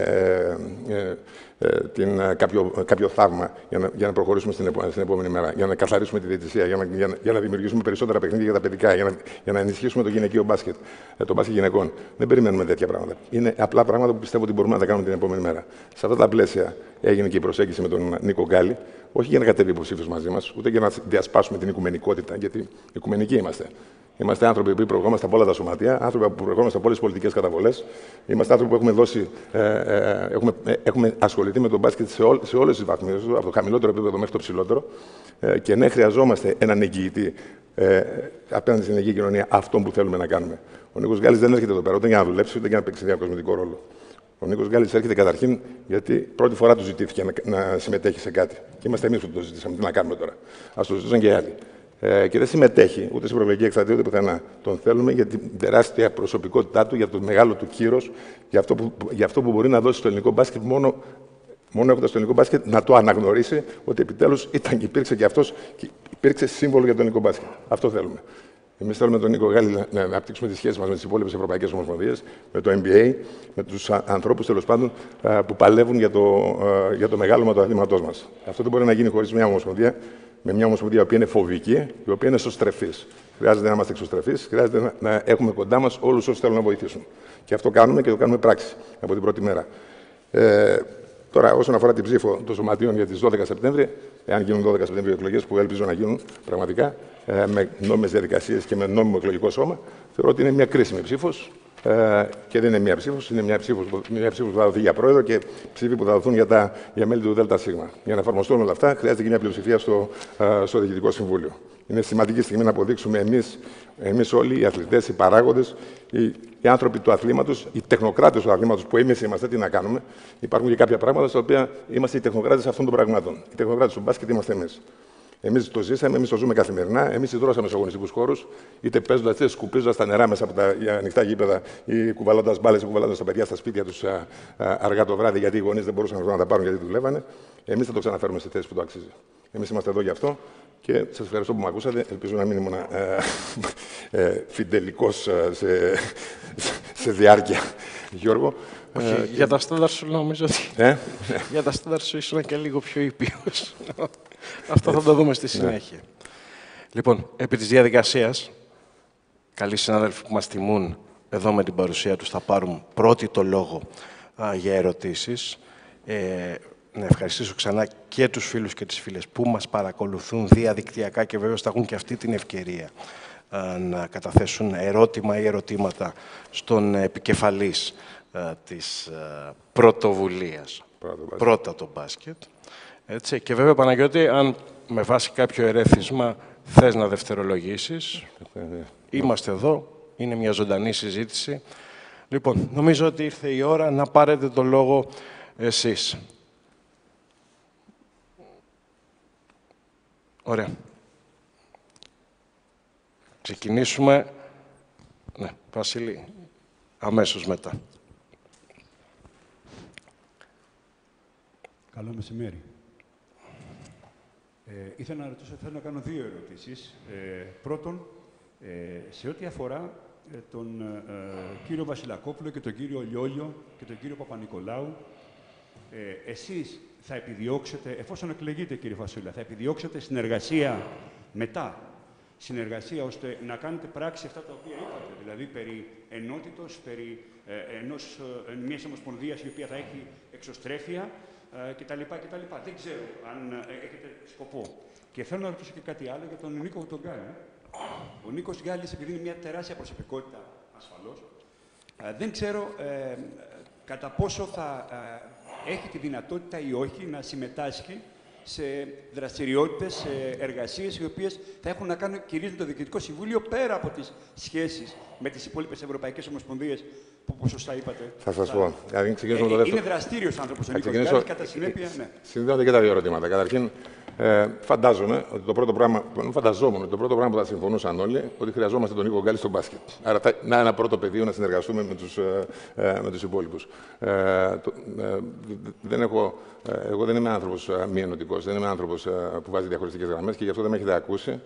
κάποιο θαύμα για να προχωρήσουμε στην επόμενη μέρα, για να καθαρίσουμε τη διαιτησία, για να δημιουργήσουμε περισσότερα παιχνίδια για τα παιδικά, για να ενισχύσουμε το γυναικείο μπάσκετ, το μπάσκετ γυναικών. Δεν περιμένουμε τέτοια πράγματα. Είναι απλά πράγματα που πιστεύω ότι μπορούμε να τα κάνουμε την επόμενη μέρα. Σε αυτά τα πλαίσια έγινε και η προσέγγιση με τον Νίκο Γκάλη, όχι για να κατέβει υποψήφιος μαζί μας, ούτε για να διασπάσουμε την οικουμενικότητα, γιατί οικουμενικοί είμαστε. Είμαστε άνθρωποι που προερχόμαστε από όλα τα σωματεία, άνθρωποι που προερχόμαστε από όλες τις πολιτικές καταβολές. Είμαστε άνθρωποι που έχουμε ασχοληθεί με τον μπάσκετ σε όλες τις βαθμίδες, από το χαμηλότερο επίπεδο μέχρι το ψηλότερο. Και ναι, χρειαζόμαστε έναν εγγυητή απέναντι στην ελληνική κοινωνία αυτόν που θέλουμε να κάνουμε. Ο Νίκος Γκάλης δεν έρχεται εδώ πέρα ούτε για να δουλέψει ούτε για να παίξει διακοσμητικό ρόλο. Ο Νίκος Γκάλης έρχεται καταρχήν γιατί πρώτη φορά του ζητήθηκε να συμμετέχει σε κάτι. Και είμαστε εμείς που το ζητήσαμε. Τι να κάνουμε τώρα? Ας το ζητήσαν και οι άλλοι. Και δεν συμμετέχει ούτε στην προεκλογική εκστρατεία ούτε πουθενά. Τον θέλουμε για την τεράστια προσωπικότητά του, για το μεγάλο του κύρος, για αυτό που μπορεί να δώσει στο ελληνικό μπάσκετ, μόνο έχοντας το ελληνικό μπάσκετ να το αναγνωρίσει ότι επιτέλους ήταν και υπήρξε και αυτός και υπήρξε σύμβολο για το ελληνικό μπάσκετ. Αυτό θέλουμε. Εμείς θέλουμε τον Νίκο Γκάλη να αναπτύξουμε τις σχέσεις μας με τις υπόλοιπες ευρωπαϊκές ομοσπονδίες, με το NBA, με τους ανθρώπους τέλος πάντων που παλεύουν για το μεγάλωμα του αθλήματός μας. Αυτό δεν μπορεί να γίνει χωρίς μια ομοσπονδία. Με μια ομοσπονδία που είναι φοβική, η οποία είναι εσωστρεφής. Χρειάζεται να είμαστε εξωστρεφείς, χρειάζεται να έχουμε κοντά μας όλους όσους θέλουν να βοηθήσουν. Και αυτό κάνουμε και το κάνουμε πράξη από την πρώτη μέρα. Τώρα, όσον αφορά την ψήφο των σωματείων για τις 12 Σεπτέμβρη, εάν γίνουν 12 Σεπτέμβρη εκλογές, που ελπίζω να γίνουν πραγματικά, με νόμιμες διαδικασίες και με νόμιμο εκλογικό σώμα, θεωρώ ότι είναι μια κρίσιμη ψήφος. Και δεν είναι μία ψήφος, είναι μία ψήφος που θα δοθεί για πρόεδρο και ψήφοι που θα δοθούν για μέλη του ΔΣ. Για να εφαρμοστούν όλα αυτά, χρειάζεται και μια πλειοψηφία στο Διοικητικό Συμβούλιο. Είναι σημαντική στιγμή να αποδείξουμε εμείς όλοι, οι αθλητές, οι παράγοντες, οι άνθρωποι του αθλήματος, οι τεχνοκράτες του αθλήματος, που εμείς είμαστε, τι να κάνουμε. Υπάρχουν και κάποια πράγματα στα οποία είμαστε οι τεχνοκράτες αυτών των πραγμάτων. Οι τεχνοκράτες του μπάσκετ είμαστε εμείς. Εμείς το ζήσαμε, εμείς το ζούμε καθημερινά, εμείς ιδρώσαμε στους αγωνιστικούς χώρους, είτε παίζοντας, είτε σκουπίζοντας τα νερά μέσα από τα ανοιχτά γήπεδα ή κουβαλώντας μπάλες ή κουβαλώντας τα παιδιά στα σπίτια τους αργά το βράδυ, γιατί οι γονείς δεν μπορούσαν να τα πάρουν γιατί δουλεύανε. Εμείς θα το ξαναφέρουμε στη θέση που το αξίζει. Εμείς είμαστε εδώ γι' αυτό και σας ευχαριστώ που με ακούσατε. Ελπίζω να μην ήμουν φιντελικός σε διάρκεια, Γιώργο. Για τα στάνταρ σου νομίζω ότι. Για τα στάνταρ σου ήσουν και λίγο πιο ήπιος. Αυτό θα το δούμε στη συνέχεια. Λοιπόν, επί της διαδικασίας, καλοί συνάδελφοι που μας τιμούν εδώ με την παρουσία τους θα πάρουν πρώτοι το λόγο για ερωτήσεις. Να ευχαριστήσω ξανά και τους φίλους και τις φίλες που μας παρακολουθούν διαδικτυακά και βέβαια θα έχουν και αυτή την ευκαιρία να καταθέσουν ερώτημα ή ερωτήματα στον επικεφαλής της πρωτοβουλίας. Πρώτα το μπάσκετ. Έτσι. Και βέβαια, Παναγιώτη, αν με βάση κάποιο ερέθισμα θες να δευτερολογήσεις, είμαστε εδώ, είναι μια ζωντανή συζήτηση. Λοιπόν, νομίζω ότι ήρθε η ώρα να πάρετε το λόγο εσείς. Ωραία. Ξεκινήσουμε. Ναι, Βασίλη, αμέσως μετά. Καλό μεσημέρι. Ήθελα να ρωτήσω, θέλω να κάνω δύο ερωτήσεις. Πρώτον, σε ό,τι αφορά τον κύριο Βασιλακόπουλο και τον κύριο Λιόλιο και τον κύριο Παπα-Νικολάου, εσείς θα επιδιώξετε, εφόσον εκλεγείτε κύριε Φασούλα, θα επιδιώξετε συνεργασία μετά, συνεργασία ώστε να κάνετε πράξη αυτά τα οποία είπατε, δηλαδή περί ενότητος, περί μιας ομοσπονδίας η οποία θα έχει εξωστρέφεια, κτλ. Δεν ξέρω αν έχετε σκοπό. Και θέλω να ρωτήσω και κάτι άλλο για τον Νίκο τον Γκάλη. Ο Νίκος Γκάλης, επειδή είναι μια τεράστια προσωπικότητα, ασφαλώς, δεν ξέρω κατά πόσο θα έχει τη δυνατότητα ή όχι να συμμετάσχει σε δραστηριότητες, σε εργασίες οι οποίες θα έχουν να κάνουν κυρίως με το Διοικητικό Συμβούλιο πέρα από τις σχέσεις με τις υπόλοιπες ευρωπαϊκές ομοσπονδίες που, όπως σωστά είπατε. Θα σας πω. Είναι δραστήριος άνθρωπος ο Νίκος Γκάλης, κατά συνέπεια. Ναι. Συνδέονται και τα δύο ερωτήματα. Καταρχήν, φαντάζομαι ότι το πρώτο πράγμα που θα συμφωνούσαν όλοι, ότι χρειαζόμαστε τον Νίκο Γκάλη στο μπάσκετ. Άρα, να ένα πρώτο πεδίο να συνεργαστούμε με τους υπόλοιπους. Εγώ δεν είμαι άνθρωπος μη ενωτικός, δεν είμαι άνθρωπος που βάζει διαχωριστικές γραμμές και γι' αυτό δεν με έχετε ακούσει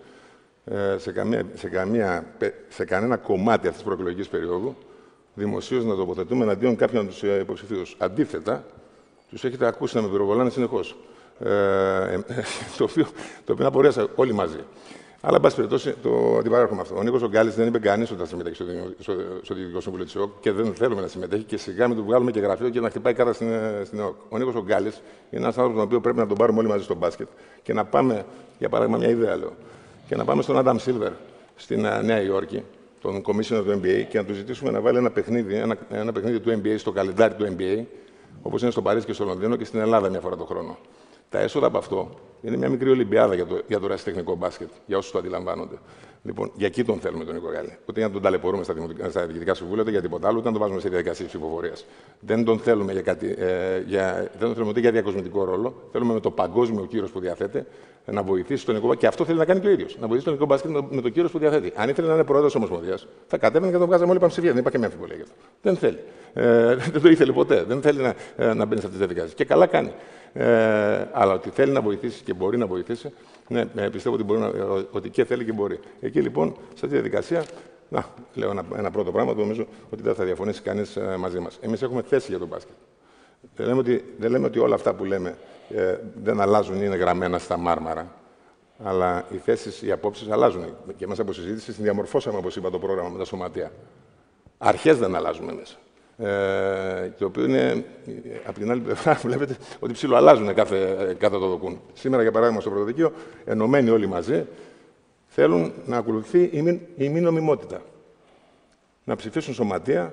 σε κανένα κομμάτι αυτής της προεκλογικής περίοδου δημοσίως να τοποθετούμε εναντίον κάποιων από τους υποψηφίους. Αντίθετα, τους έχετε ακούσει να με πυροβολάνε συνεχώς. Το οποίο απορρίασα όλοι μαζί. Αλλά, εν πάση περιπτώσει, το αντιπαρέρχομαι αυτό. Ο Νίκος Γκάλης δεν είπε κανείς ότι θα συμμετέχει στο Διοικητικό Συμβούλιο της ΕΟΚ και δεν θέλουμε να συμμετέχει και σιγά μην του βγάλουμε και γραφείο και να χτυπάει κάτω στην ΕΟΚ. Ο Νίκος Γκάλης είναι ένας άνθρωπος τον οποίο πρέπει να τον πάρουμε όλοι μαζί στο μπάσκετ και να πάμε, για παράδειγμα, μια ιδέα λέω, και να πάμε στον Άνταμ Σίλβερ στην Νέα Υόρκη, τον Commissioner του NBA, και να του ζητήσουμε να βάλει ένα παιχνίδι του NBA στο καλεντάρι του NBA, όπως είναι στο Παρίσι και στο Λονδίνο και στην Ελλάδα μια φορά το χρόνο. Τα έσοδα από αυτό είναι μια μικρή Ολυμπιάδα για το ερασιτεχνικό μπάσκετ, για όσους το αντιλαμβάνονται. Λοιπόν, για εκεί τον θέλουμε τον Νίκο Γκάλη. Ούτε για να τον ταλαιπωρούμε στα διοικητικά συμβούλια, ούτε για τίποτα άλλο, ούτε να τον βάζουμε σε διαδικασία ψηφοφορία. Δεν τον θέλουμε για κάτι, δεν τον θέλουμε ούτε για διακοσμητικό ρόλο. Θέλουμε με το παγκόσμιο κύρος που διαθέτει να βοηθήσει τον Νίκο. Και αυτό θέλει να κάνει και ο ίδιος. Να βοηθήσει τον Νίκο μπάσκετ με το κύρος που διαθέτει. Αν ήθελε να είναι πρόεδρος Ομοσπονδίας, θα κατέβαινε και τον βγάζαμε όλοι πανψηφία. Δεν υπάρχει καμία αμφιβολία γι' αυτό. Δεν θέλει. Δεν το ήθελε ποτέ. Δεν θέλει να μπαίνει σε αυτές τις διαδικασίες. Και καλά κάνει. Αλλά ότι θέλει να βοηθήσει και μπορεί να βοηθήσει, ναι, πιστεύω ότι και θέλει και μπορεί. Εκεί λοιπόν, σε αυτή τη διαδικασία, λέω ένα πρώτο πράγμα, το νομίζω ότι δεν θα διαφωνήσει κανείς μαζί μας. Εμείς έχουμε θέση για τον μπάσκετ. Δεν λέμε ότι όλα αυτά που λέμε δεν αλλάζουν ή είναι γραμμένα στα μάρμαρα, αλλά οι θέσεις, οι απόψεις αλλάζουν. Και μέσα από συζήτηση συνδιαμορφώσαμε, όπως είπα, το πρόγραμμα με τα σωματεία. Αρχές δεν αλλάζουμε μέσα. Το οποίο είναι, από την άλλη πλευρά, βλέπετε ότι ψιλοαλλάζουν κάθε το δοκούν. Σήμερα, για παράδειγμα, στο Πρωτοδικείο, ενωμένοι όλοι μαζί, θέλουν να ακολουθεί η μη νομιμότητα. Να ψηφίσουν σωματεία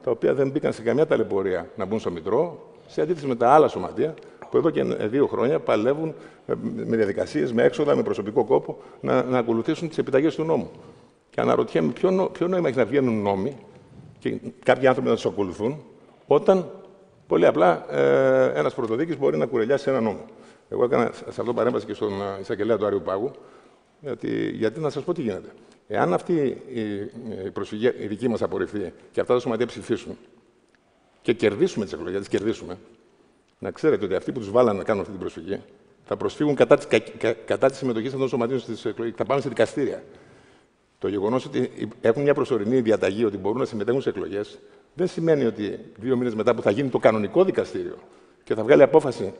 τα οποία δεν μπήκαν σε καμιά ταλαιπωρία να μπουν στο Μητρό, σε αντίθεση με τα άλλα σωματεία που εδώ και 2 χρόνια παλεύουν με διαδικασίες, με έξοδα, με προσωπικό κόπο να ακολουθήσουν τις επιταγές του νόμου. Και αναρωτιέμαι ποιο νόημα έχει να βγαίνουν νόμοι και κάποιοι άνθρωποι να τους ακολουθούν, όταν πολύ απλά ένας πρωτοδίκης μπορεί να κουρελιάσει ένα νόμο. Εγώ έκανα σε αυτό παρέμβαση και στον εισαγγελέα του Άριου Πάγου, γιατί να σας πω τι γίνεται. Εάν αυτή η προσφυγή η δική μας απορριφθεί και αυτά τα σωματεία ψηφίσουν και κερδίσουμε τις εκλογές, κερδίσουμε, να ξέρετε ότι αυτοί που τους βάλανε να κάνουν αυτή την προσφυγή θα προσφύγουν κατά της συμμετοχής αυτών των σωματείων στις εκλογές, θα πάνε σε δικαστήρια. Το γεγονός ότι έχουν μια προσωρινή διαταγή ότι μπορούν να συμμετέχουν σε εκλογές δεν σημαίνει ότι 2 μήνες μετά που θα γίνει το κανονικό δικαστήριο και θα βγάλει απόφαση,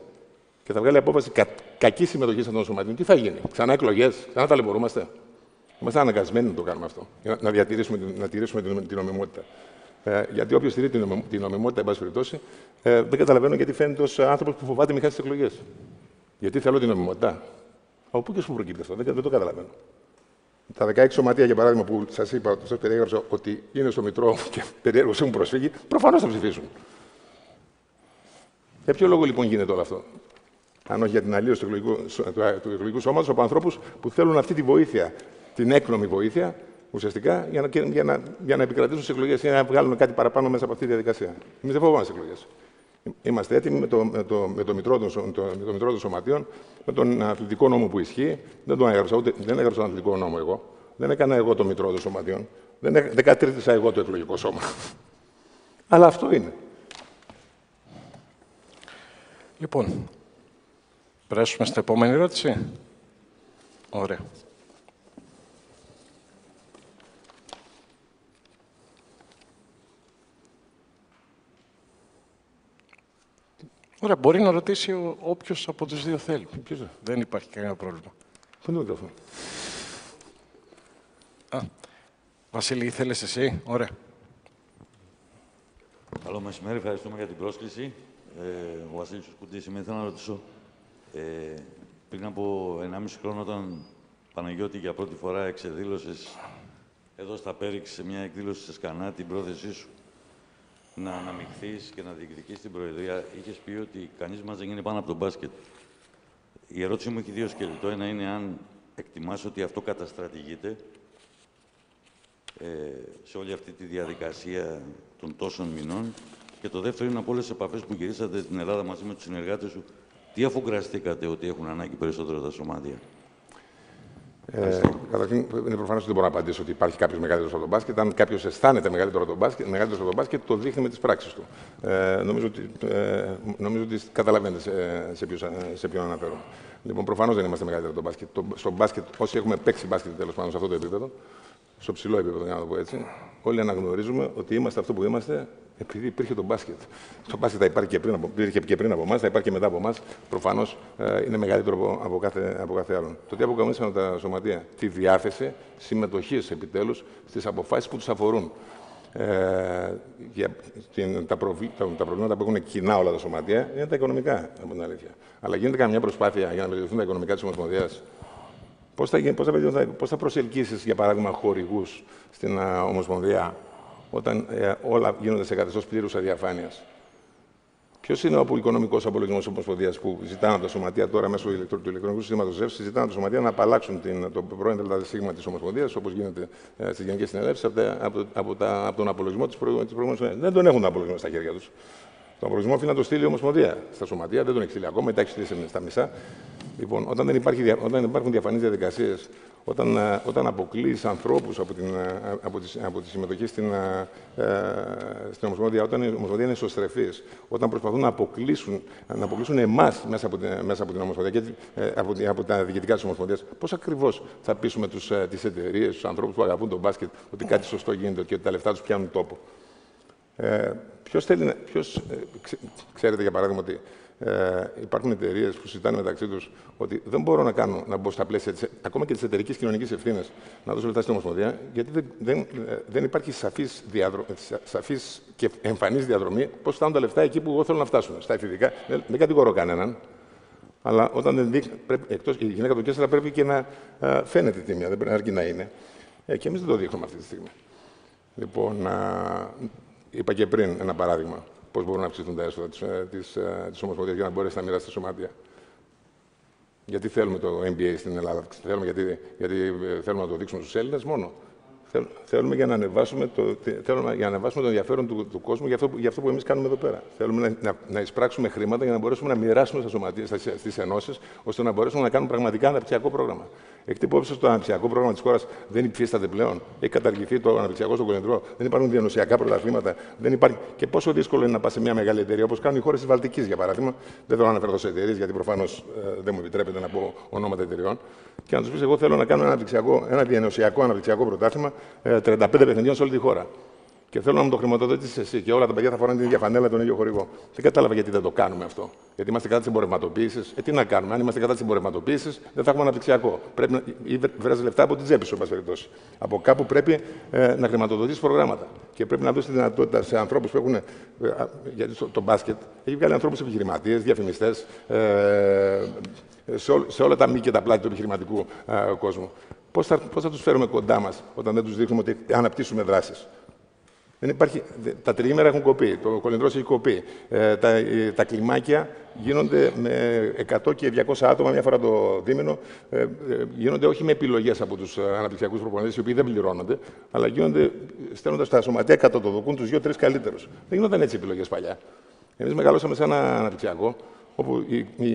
κακή συμμετοχή αυτών των σωματείων, τι θα γίνει, ξανά εκλογές, ξανά ταλαιπωρούμαστε. Είμαστε αναγκασμένοι να το κάνουμε αυτό, για να τηρήσουμε την νομιμότητα. Γιατί όποιος τηρεί την νομιμότητα, εν πάση περιπτώσει, δεν καταλαβαίνω γιατί φαίνεται ως άνθρωπος που φοβάται μη χάσει τις εκλογές. Γιατί θέλω την νομιμότητα. Από πού και σου προκύπτει αυτό, δεν το καταλαβαίνω. Τα 16 σωματεία, για παράδειγμα, που σας είπα, σας περιέγραψα ότι είναι στο Μητρό και περιέργως έχουν προσφύγει, προφανώς θα ψηφίσουν. Για ποιο λόγο λοιπόν γίνεται όλο αυτό? Αν όχι για την αλλίωση του εκλογικού σώματος από ανθρώπους που θέλουν αυτή τη βοήθεια, την έκνομη βοήθεια, ουσιαστικά για να επικρατήσουν στις εκλογές ή να βγάλουν κάτι παραπάνω μέσα από αυτή τη διαδικασία. Εμείς δεν φοβόμαστε τις εκλογές. Είμαστε έτοιμοι με το Μητρό των Σωματείων, με τον αθλητικό νόμο που ισχύει. Δεν έγραψα τον αθλητικό νόμο εγώ. Δεν έκανα εγώ το Μητρό των Σωματείων. Δεν κατήρτισα εγώ το εκλογικό σώμα. Αλλά αυτό είναι. Λοιπόν, περάσουμε στην επόμενη ερώτηση. Ωραία. Ωραία, μπορεί να ρωτήσει όποιος από τους δύο θέλει. Δεν υπάρχει κανένα πρόβλημα. Πού είναι το αυτό? Βασίλη, ήθελες εσύ? Ωραία. Καλό μεσημέρι, ευχαριστούμε για την πρόσκληση. Ο Βασίλης Κουντής, ήθελα να ρωτήσω. Πριν από 1,5 χρόνο, όταν Παναγιώτη για πρώτη φορά εξεδήλωσες εδώ στα Πέριξ, σε μια εκδήλωση σε Σκανά, την πρόθεσή σου να αναμειχθείς και να διεκδικείς την Προεδρία, είχες πει ότι κανείς μας δεν είναι πάνω από τον μπάσκετ. Η ερώτηση μου έχει 2 σκέλη. Το ένα είναι αν εκτιμάς ότι αυτό καταστρατηγείται σε όλη αυτή τη διαδικασία των τόσων μηνών. Και το δεύτερο είναι από όλες τις επαφές που γυρίσατε στην Ελλάδα μαζί με τους συνεργάτες σου, τι αφογκραστήκατε ότι έχουν ανάγκη περισσότερο τα σωματεία? Καταρχήν, είναι προφανές ότι δεν μπορώ να απαντήσω ότι υπάρχει κάποιος μεγαλύτερος από τον μπάσκετ. Αν κάποιος αισθάνεται μεγαλύτερος από τον μπάσκετ, το δείχνει με τις πράξεις του. Νομίζω ότι καταλαβαίνετε σε ποιον αναφέρομαι. Λοιπόν, προφανώς δεν είμαστε μεγαλύτεροι από τον μπάσκετ. Στο μπάσκετ, όσοι έχουμε παίξει μπάσκετ τέλος πάντων σε αυτό το επίπεδο, στο ψηλό επίπεδο, για να το πω έτσι, όλοι αναγνωρίζουμε ότι είμαστε αυτό που είμαστε επειδή υπήρχε το μπάσκετ. Το μπάσκετ θα υπάρχει και πριν από εμάς, θα υπάρχει και μετά από εμάς. Προφανώς είναι μεγαλύτερο από κάθε άλλον. Το τι αποκαμίσαμε τα σωματεία, τη διάθεση συμμετοχής επιτέλους στις αποφάσεις που τους αφορούν. Τα προβλήματα που έχουν κοινά όλα τα σωματεία είναι τα οικονομικά, από την αλήθεια. Αλλά γίνεται καμιά προσπάθεια για να βελτιωθούν τα οικονομικά της Ομοσπονδίας? Πώς θα προσελκύσεις, για παράδειγμα, χορηγούς στην Ομοσπονδία όταν όλα γίνονται σε καθεστώς πλήρους αδιαφάνειας? Ποιος είναι ο οικονομικός απολογισμός της Ομοσπονδίας που ζητάνε τα σωματεία τώρα μέσω του ηλεκτρονικού συστήματος ζεύσης, ζητάνε τα σωματεία να απαλλάξουν το πρώην ΔΣ της Ομοσπονδίας, όπως γίνεται στις Γενικές Συνελεύσεις, από τον απολογισμό της προηγούμενης χρονιάς? Δεν τον έχουν τον απολογισμό στα χέρια τους. Τον απολογισμό οφείλει να το στείλει η Ομοσπονδία στα σωματεία, δεν τον έχει στείλει ακόμα, μετά έχει στείλει στα μισά. Λοιπόν, όταν δεν υπάρχουν διαφανείς διαδικασίες, όταν αποκλείεις ανθρώπους από τη συμμετοχή στην Ομοσπονδία, όταν η Ομοσπονδία είναι ισοστρεφής, όταν προσπαθούν να αποκλείσουν εμάς μέσα από την Ομοσπονδία και από τα διοικητικά της Ομοσπονδίας, πώς ακριβώς θα πείσουμε τις εταιρείες, τους ανθρώπους που αγαπούν τον μπάσκετ, ότι κάτι σωστό γίνεται και ότι τα λεφτά τους πιάνουν τόπο? Ξέρετε, για παράδειγμα, ότι υπάρχουν εταιρείες που συζητάνε μεταξύ τους ότι δεν μπορώ να μπω στα πλαίσια ακόμα και της εταιρικής κοινωνικής ευθύνης να δώσω λεφτά στην Ομοσπονδία, γιατί δεν υπάρχει σαφής και εμφανής διαδρομή πώς φτάνουν τα λεφτά εκεί που εγώ θέλω να φτάσουν. Στα εφηβικά δεν κατηγορώ κανέναν, αλλά όταν δεν δείχνει, η γυναίκα του 4 πρέπει και να φαίνεται τίμια, δεν πρέπει να αρκεί να είναι. Και εμείς δεν το δείχνουμε αυτή τη στιγμή. Λοιπόν, είπα και πριν ένα παράδειγμα. Πώς μπορούν να αυξηθούν τα έσοδα της Ομοσπονδίας για να μπορέσει να μοιράσει τα σωματεία. Γιατί θέλουμε το MBA στην Ελλάδα, γιατί θέλουμε να το δείξουμε στους Έλληνες μόνο. Θέλουμε για να ανεβάσουμε το ενδιαφέρον του κόσμου για αυτό που εμείς κάνουμε εδώ πέρα. Θέλουμε να εισπράξουμε χρήματα για να μπορέσουμε να μοιράσουμε στα σωματεία, στις ενώσεις, ώστε να μπορέσουμε να κάνουμε πραγματικά αναπτυξιακό πρόγραμμα. Έχετε υπόψη ότι το αναπτυξιακό πρόγραμμα της χώρας δεν υφίσταται πλέον. Έχει καταργηθεί το αναπτυξιακό στον Κολυνδρό. Δεν υπάρχουν διανοσιακά πρωταθλήματα. Και πόσο δύσκολο είναι να πα σε μια μεγάλη εταιρεία, όπως κάνουν οι χώρες της Βαλτικής, για παράδειγμα. Δεν θέλω να αναφερθώ σε εταιρείες, γιατί προφανώς δεν μου επιτρέπεται να πω ονόματα εταιρεών. Και να του πει: εγώ θέλω να κάνω ένα διανοσιακό αναπτυξιακό πρωτάθλημα 35 παιχνιδιών σε όλη τη χώρα. Και θέλω να μου το χρηματοδοτήσει εσύ. Και όλα τα παιδιά θα φοράνε την ίδια φανέλα, τον ίδιο χορηγό. Δεν κατάλαβα γιατί δεν το κάνουμε αυτό. Γιατί είμαστε κατά τη εμπορευματοποίηση. Τι να κάνουμε, αν είμαστε κατά τη εμπορευματοποίηση, δεν θα έχουμε αναπτυξιακό. Πρέπει να βράζει λεφτά από την τσέπη σου, εν πάση περιπτώσει. Από κάπου πρέπει να χρηματοδοτήσει προγράμματα. Και πρέπει να δώσει τη δυνατότητα σε ανθρώπου που έχουν. Γιατί το μπάσκετ έχει βγάλει ανθρώπου επιχειρηματίες, διαφημιστές, σε όλα τα μη και τα πλάτη του επιχειρηματικού κόσμου. Πώς θα τους φέρουμε κοντά μας όταν δεν τους δείχνουμε ότι αναπτύσσουμε δράσεις. Δεν υπάρχει, τα τριήμερα έχουν κοπεί, το Κολυνδρός έχει κοπεί. Τα κλιμάκια γίνονται με 100 και 200 άτομα μια φορά το δίμηνο. Γίνονται όχι με επιλογές από τους αναπτυξιακούς προπονητές, οι οποίοι δεν πληρώνονται, αλλά γίνονται στέλνοντας τα σωματεία κατά το δοκούν τους 2-3 καλύτερους. Δεν γίνονταν έτσι επιλογές παλιά. Εμείς μεγαλώσαμε σε ένα αναπτυξιακό, όπου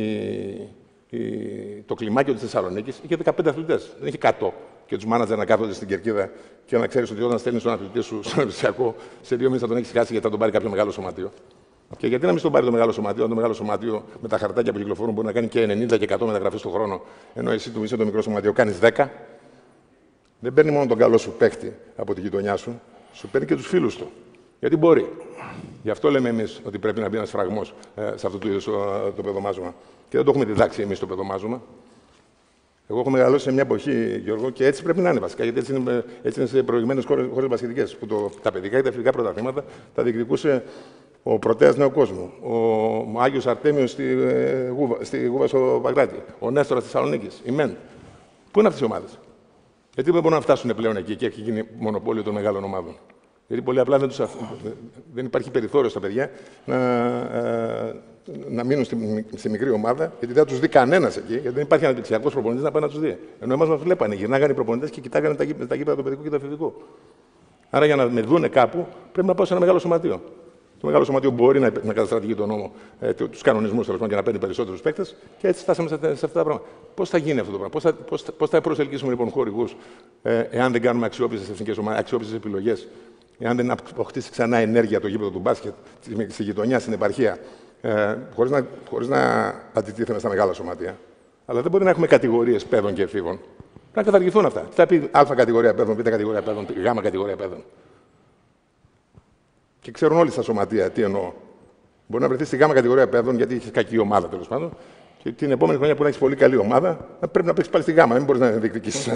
το κλιμάκιο της Θεσσαλονίκης είχε 15 αθλητές, δεν είχε 100. Και τους μάνατζερ να κάθονται στην κερκίδα και να ξέρεις ότι όταν στέλνεις τον αθλητή σου στον αναπτυξιακό, σε 2 μήνες θα τον έχεις χάσει γιατί θα τον πάρει κάποιο μεγάλο σωματείο. Και γιατί να μην τον πάρει το μεγάλο σωματείο, αν το μεγάλο σωματείο με τα χαρτάκια που κυκλοφορούν μπορεί να κάνει και 90 και 100 μεταγραφές το χρόνο, ενώ εσύ του είσαι το μικρό σωματείο, κάνεις 10. Δεν παίρνει μόνο τον καλό σου παίχτη από τη γειτονιά σου, σου παίρνει και τους φίλους του. Γιατί μπορεί. Γι' αυτό λέμε εμείς ότι πρέπει να μπει ένας φραγμός σε αυτό το παιδομάζωμα. Και δεν το έχουμε διδάξει εμείς το παιδομάζωμα. Εγώ έχω μεγαλώσει σε μια εποχή, Γιώργο, και έτσι πρέπει να είναι βασικά. Γιατί έτσι είναι σε προηγμένες χώρες μπασκετικές. Που τα παιδικά και τα εθνικά πρωταθλήματα τα διεκδικούσε ο Πρωτέας Νέο Κόσμο, ο Άγιος Αρτέμιος στη Γούβα στο Παγκράτη, ο Νέστορας της Θεσσαλονίκης, η ΜΕΝ. Πού είναι αυτές οι ομάδες? Γιατί δεν μπορούν να φτάσουν πλέον εκεί και έχει γίνει μονοπόλιο των μεγάλων ομάδων? Γιατί πολύ απλά δεν υπάρχει περιθώριο στα παιδιά να μείνουν στη μικρή ομάδα, γιατί δεν θα τους δει κανένας εκεί, γιατί δεν υπάρχει αναπτυξιακός προπονητής να πάει να τους δει. Ενώ εμάς μας βλέπανε, γυρνάγανε οι προπονητές και κοιτάγανε τα γήπεδα του παιδικού και του εφηβικού. Άρα για να με δούνε κάπου, πρέπει να πάω σε ένα μεγάλο σωματείο. Το μεγάλο σωματείο μπορεί να καταστρατηγεί τον νόμο, τους κανονισμούς τέλος πάντων, και να παίρνει περισσότερους παίκτες, και έτσι φτάσαμε σε αυτά τα πράγματα. Πώς θα γίνει αυτό το πράγμα, πώς θα προσελκύσουμε λοιπόν χορηγούς, εάν δεν κάνουμε αξιόπιστες εθνικές ομάδες, αξιόπιστες επιλογές, εάν δεν αποκτήσει ξανά ενέργεια το γήπεδο του μπάσκετ στη γειτονιά, στην επαρχία, χωρίς να αντιτίθεμε στα μεγάλα σωματεία. Αλλά δεν μπορεί να έχουμε κατηγορίες παιδών και εφήβων. Πρέπει να καταργηθούν αυτά. Τι θα πει Α κατηγορία παιδών, Β κατηγορία παιδών, Γ κατηγορία παιδών. Και ξέρουν όλοι στα σωματεία τι εννοώ. Μπορεί να βρεθεί στη Γ κατηγορία παιδών γιατί έχει κακή ομάδα τέλος πάντων. Και την επόμενη χρονιά που να έχει πολύ καλή ομάδα, πρέπει να παίξει πάλι στη Γ. Δεν μπορεί να διεκδικήσει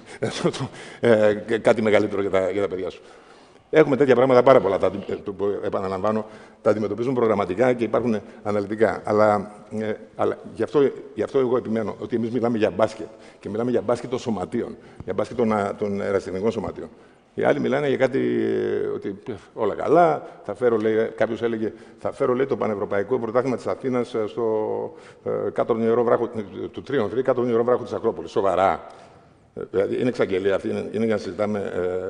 κάτι μεγαλύτερο για τα παιδιά σου. Έχουμε τέτοια πράγματα πάρα πολλά, επαναλαμβάνω, τα αντιμετωπίζουν προγραμματικά και υπάρχουν αναλυτικά. Αλλά γι' αυτό εγώ επιμένω ότι εμείς μιλάμε για μπάσκετ και μιλάμε για μπάσκετ των σωματείων, για μπάσκετ των ερασιτεχνικών σωματείων. Οι άλλοι μιλάνε για κάτι ότι όλα καλά, κάποιος έλεγε, θα φέρω λέει, το Πανευρωπαϊκό Πρωτάθλημα της Αθήνας στο κάτω από τον ιερό βράχο του Τρίων, κάτω από τον ιερό βράχο της Ακρόπολης. Σοβαρά. Δηλαδή, είναι εξαγγελία αυτή, είναι για να συζητάμε.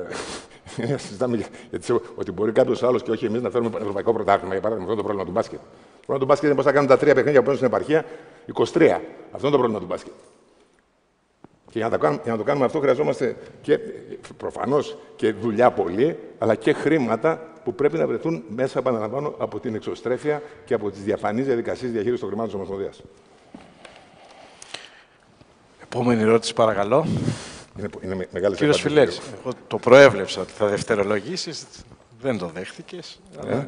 Γιατί ότι μπορεί κάποιο άλλο και όχι εμείς να φέρουμε ευρωπαϊκό πρωτάθλημα, για παράδειγμα, αυτό είναι το πρόβλημα του μπάσκετ. Το πρόβλημα του μπάσκετ είναι πώς θα κάνουν τα 3 παιχνίδια που παίζουν στην επαρχία 23. Αυτό είναι το πρόβλημα του μπάσκετ. Και για να το κάνουμε αυτό χρειαζόμαστε και προφανώς και δουλειά πολύ, αλλά και χρήματα που πρέπει να βρεθούν μέσα, επαναλαμβάνω, από την εξωστρέφεια και από τις διαφανείς διαδικασίες διαχείρισης των χρημάτων της Ομοσπονδίας. Επόμενη ερώτηση, παρακαλώ. Είναι Κύριος Φιλέρης, εγώ το προέβλεψα ότι θα δευτερολογήσεις, δεν το δέχτηκες, αλλά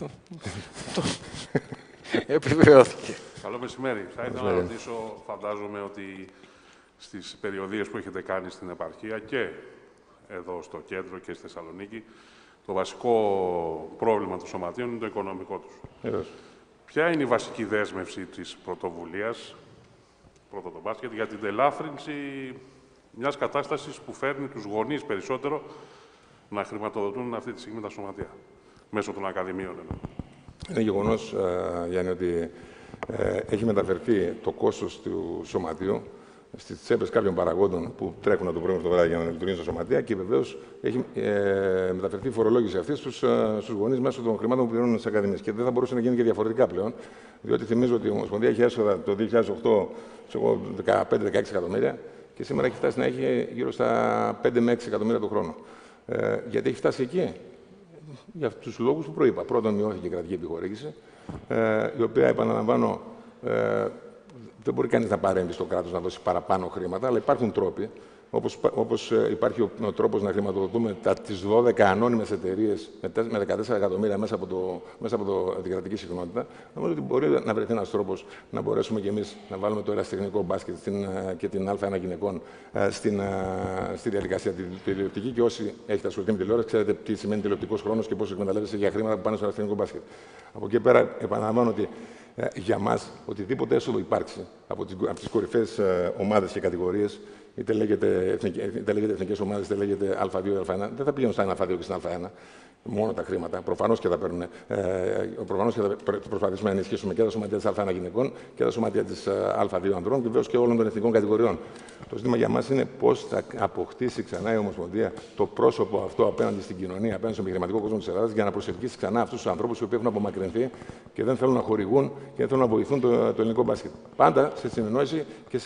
επιβεβαιώθηκε. Καλό μεσημέρι. Θα ήθελα να ρωτήσω, φαντάζομαι ότι στις περιοδίες που έχετε κάνει στην επαρχία και εδώ στο κέντρο και στη Θεσσαλονίκη, το βασικό πρόβλημα των σωματείων είναι το οικονομικό τους. Ποια είναι η βασική δέσμευση της πρωτοβουλίας, πρώτο το μπάσκετ, για την ελάφρυνση μιας κατάστασης που φέρνει τους γονείς περισσότερο να χρηματοδοτούν αυτή τη στιγμή τα σωματεία? μέσω των ακαδημίων. Είναι γεγονός, Γιάννη, ότι έχει μεταφερθεί το κόστος του σωματείου στις τσέπες κάποιων παραγόντων που τρέχουν το πρωί στο βράδυ για να λειτουργήσουν στα σωματεία και βεβαίως έχει μεταφερθεί η φορολόγηση αυτή στους γονείς μέσω των χρημάτων που πληρώνουν στις ακαδημίες. Και δεν θα μπορούσε να γίνει και διαφορετικά πλέον, διότι θυμίζω ότι η Ομοσπονδία είχε έσοδα το 2008 15-16 εκατομμύρια και σήμερα έχει φτάσει να έχει γύρω στα 5 με 6 εκατομμύρια το χρόνο. Γιατί έχει φτάσει εκεί? Για τους λόγους που προείπα. Πρώτον, μειώθηκε η κρατική επιχορήγηση, η οποία, επαναλαμβάνω, δεν μπορεί κανείς να παρέμβει στο κράτος να δώσει παραπάνω χρήματα, αλλά υπάρχουν τρόποι, όπως υπάρχει ο τρόπος να χρηματοδοτούμε τις 12 ανώνυμες εταιρείες με 14 εκατομμύρια μέσα από την κρατική συχνότητα. Νομίζω ότι μπορεί να βρεθεί ένας τρόπος να μπορέσουμε κι εμείς να βάλουμε το ερασιτεχνικό μπάσκετ και την Α1 γυναικών στη διαδικασία τη τηλεοπτική. Και όσοι έχετε ασχοληθεί με τηλεόραση, ξέρετε τι σημαίνει τηλεοπτικός χρόνος και πώς εκμεταλλεύεσαι για χρήματα που πάνε στο ερασιτεχνικό μπάσκετ. Από εκεί πέρα, επαναλαμβάνω ότι για μας, οτιδήποτε έσοδο υπάρξει από τις κορυφαίες ομάδες και κατηγορίες, είτε λέγεται εθνικές ομάδες, είτε λέγεται Α2 ή Α1, δεν θα πηγαίνουν στα Α2 και στην Α1 μόνο τα χρήματα. Προφανώς και θα παίρνουν. Προφανώς και θα προσπαθήσουμε να ενισχύσουμε και τα σωματεία της Α1 γυναικών και τα σωματεία της Α2 ανδρών και βεβαίως και όλων των εθνικών κατηγοριών. Το ζήτημα για μας είναι πώς θα αποκτήσει ξανά η Ομοσπονδία το πρόσωπο αυτό απέναντι στην κοινωνία, απέναντι στον επιχειρηματικό κόσμο της Ελλάδας, για να προσελκύσει ξανά αυτούς τους ανθρώπους οι οποίοι έχουν απομακρυνθεί και δεν θέλουν να χορηγούν και δεν θέλουν να βοηθούν το ελληνικό μπάσκετ. Πάντα σε συνεννόηση και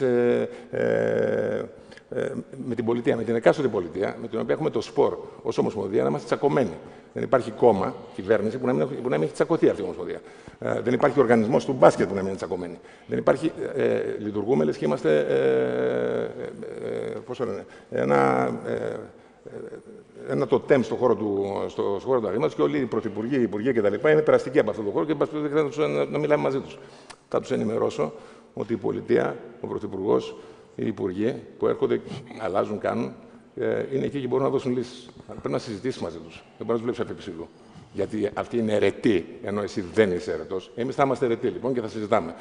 με την πολιτεία, με την εκάστοτε πολιτεία, με την οποία έχουμε το σπορ ως Ομοσπονδία να είμαστε τσακωμένοι. Δεν υπάρχει κόμμα, κυβέρνηση που να μην έχει τσακωθεί αυτή η Ομοσπονδία. Δεν υπάρχει οργανισμός του μπάσκετ που να μην είναι τσακωμένοι. Δεν υπάρχει. Λειτουργούμε λες και είμαστε. Πώς λένε, ένα τοτέμ στον χώρο του αγήματος και όλοι οι πρωθυπουργοί, οι υπουργοί κτλ. Είναι περαστικοί από αυτόν τον χώρο και δεν χρειάζεται να μιλάμε μαζί τους. Θα τους ενημερώσω ότι η πολιτεία, ο πρωθυπουργός, οι υπουργοί που έρχονται, αλλάζουν, κάνουν, είναι εκεί και μπορούν να δώσουν λύσεις. Πρέπει να συζητήσεις μαζί τους. Δεν μπορεί να τους βλέπεις αφιψηλού. Γιατί αυτοί είναι αιρετοί, ενώ εσύ δεν είσαι αιρετός. Εμείς θα είμαστε αιρετοί λοιπόν και θα συζητάμε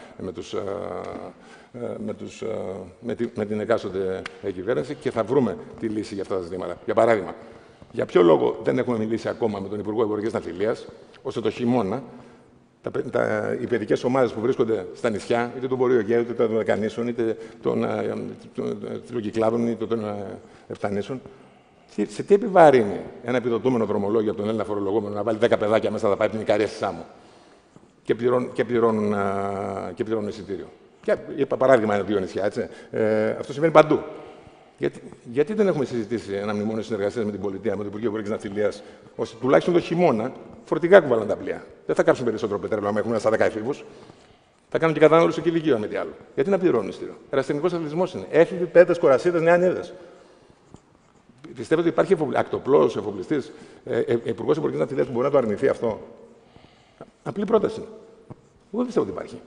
με την εκάστοτε κυβέρνηση και θα βρούμε τη λύση για αυτά τα ζητήματα. Για παράδειγμα, για ποιο λόγο δεν έχουμε μιλήσει ακόμα με τον Υπουργό Εμπορικής Ναυτιλίας, ώστε το χειμώνα οι παιδικές ομάδες που βρίσκονται στα νησιά, είτε των Βορειογαίου, είτε των Δεκανήσων, είτε των Τυλοκυκλάδων, είτε των Εφτανήσων, σε τι επιβαρύνει ένα επιδοτούμενο δρομολόγιο από τον Έλληνα φορολογούμενο να βάλει 10 παιδάκια μέσα να πάει την Ικαρία στη Σάμο και πληρώνουν εισιτήριο. Και είπα παράδειγμα είναι 2 νησιά, έτσι. Αυτό συμβαίνει παντού. Γιατί δεν έχουμε συζητήσει ένα μνημόνιο συνεργασίας με την πολιτεία, με το Υπουργείο Εμπορικής Ναυτιλίας, ώστε τουλάχιστον το χειμώνα φορτηγά κουβαλάνε τα πλοία. Δεν θα κάψουν περισσότερο πετρέλαιο, άμα έχουν στα 10 εφήβους. Θα κάνουν και κατανάλωση στο κηλικείο, με τι άλλο. Γιατί να πληρώνουν εισιτήριο? Ερασιτεχνικός αθλητισμός είναι. Έφηβοι, πέτες, κορασίδες, νεανίδες. Πιστεύετε ότι υπάρχει ακτοπλός, εφοπλιστής, υπουργός Εμπορικής Ναυτιλίας που μπορεί να το αρνηθεί αυτό? Απλή πρόταση. Εγώ δεν πιστεύω ότι υπάρχει.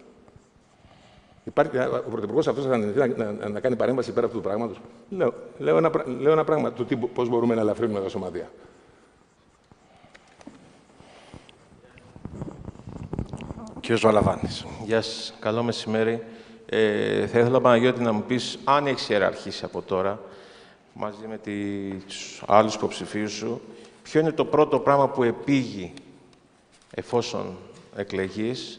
Ο πρωθυπουργός αυτός θα αρνηθεί να κάνει παρέμβαση πέρα αυτού του πράγματος? Λέω ένα πράγμα, πώς μπορούμε να ελαφρύνουμε τα σωματεία. Κύριος Βαλαβάνης. Γεια σας. Καλό μεσημέρι. Θα ήθελα, Παναγιώτη, να μου πεις αν έχεις ιεραρχήσει από τώρα, μαζί με τους άλλους υποψηφίους σου, ποιο είναι το πρώτο πράγμα που επήγει, εφόσον εκλεγείς,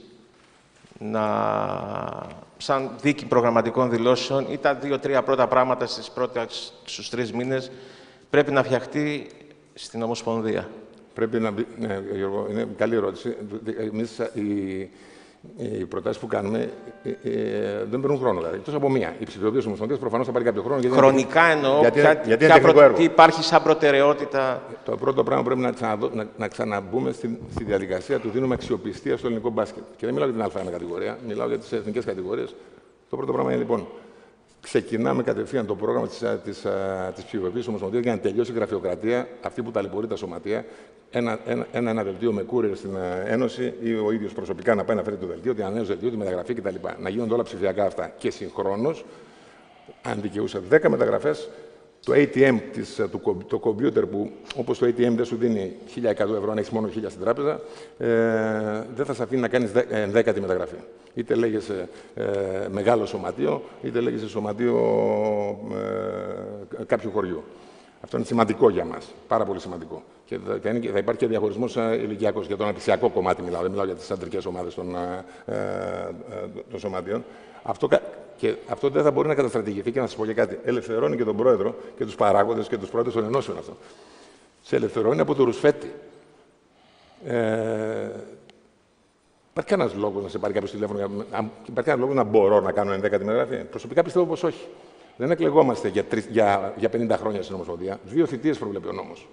σαν δίκη προγραμματικών δηλώσεων ή τα 2-3 πρώτα πράγματα στους 3 μήνες πρέπει να φτιαχτεί στην Ομοσπονδία? Πρέπει να μπει. Ναι, Γιώργο, είναι καλή ερώτηση. Εμείς οι προτάσεις που κάνουμε δεν παίρνουν χρόνο. Δηλαδή. Εκτός από μία. Η ψηφιοποίηση της Ομοσπονδίας προφανώς θα πάρει κάποιο χρόνο. Χρονικά εννοώ. Τι υπάρχει σαν προτεραιότητα? Το πρώτο πράγμα πρέπει να ξαναμπούμε στη διαδικασία του δίνουμε αξιοπιστία στο ελληνικό μπάσκετ. Και δεν μιλάω για την Α1 κατηγορία, μιλάω για τις εθνικές κατηγορίες. Το πρώτο πράγμα είναι λοιπόν. Ξεκινάμε κατευθείαν το πρόγραμμα της ψηφιοποίησης της Ομοσπονδίας για να τελειώσει η γραφειοκρατία, αυτή που ταλαιπωρεί τα σωματεία. Ένα δελτίο με courier στην Ένωση ή ο ίδιος προσωπικά να πάει να φέρει το δελτίο, την ανανέωση δελτίου, τη μεταγραφή κτλ. Να γίνονται όλα ψηφιακά αυτά. Και συγχρόνως, αν δικαιούσε 10 μεταγραφές, το ATM, το computer που όπως το ATM δεν σου δίνει 1.100 ευρώ αν έχεις μόνο 1.000 στην τράπεζα, δεν θα σε αφήνει να κάνεις 10η μεταγραφή. Είτε λέγεσαι μεγάλο σωματείο, είτε λέγεσαι σωματείο κάποιου χωριού. Αυτό είναι σημαντικό για μας. Πάρα πολύ σημαντικό. Και θα υπάρχει και διαχωρισμός ηλικιακός. Για το αναπτυξιακό κομμάτι μιλάω. Δεν μιλάω για τις αντρικές ομάδες των σωματείων. Αυτό δεν θα μπορεί να καταστρατηγηθεί και να σας πω και κάτι. Ελευθερώνει και τον πρόεδρο και τους παράγοντες και τους πρόεδρους των ενώσεων αυτό. Σε ελευθερώνει από το ρουσφέτη. Υπάρχει κανένας λόγος να σε πάρει κάποιος τηλέφωνο, υπάρχει κανένας λόγος να μπορώ να κάνω 11η μεταγραφή? Προσωπικά πιστεύω πως όχι. Δεν εκλεγόμαστε για 50 χρόνια στην Ομοσπονδία. 2 θητείες προβλέπει ο νόμος.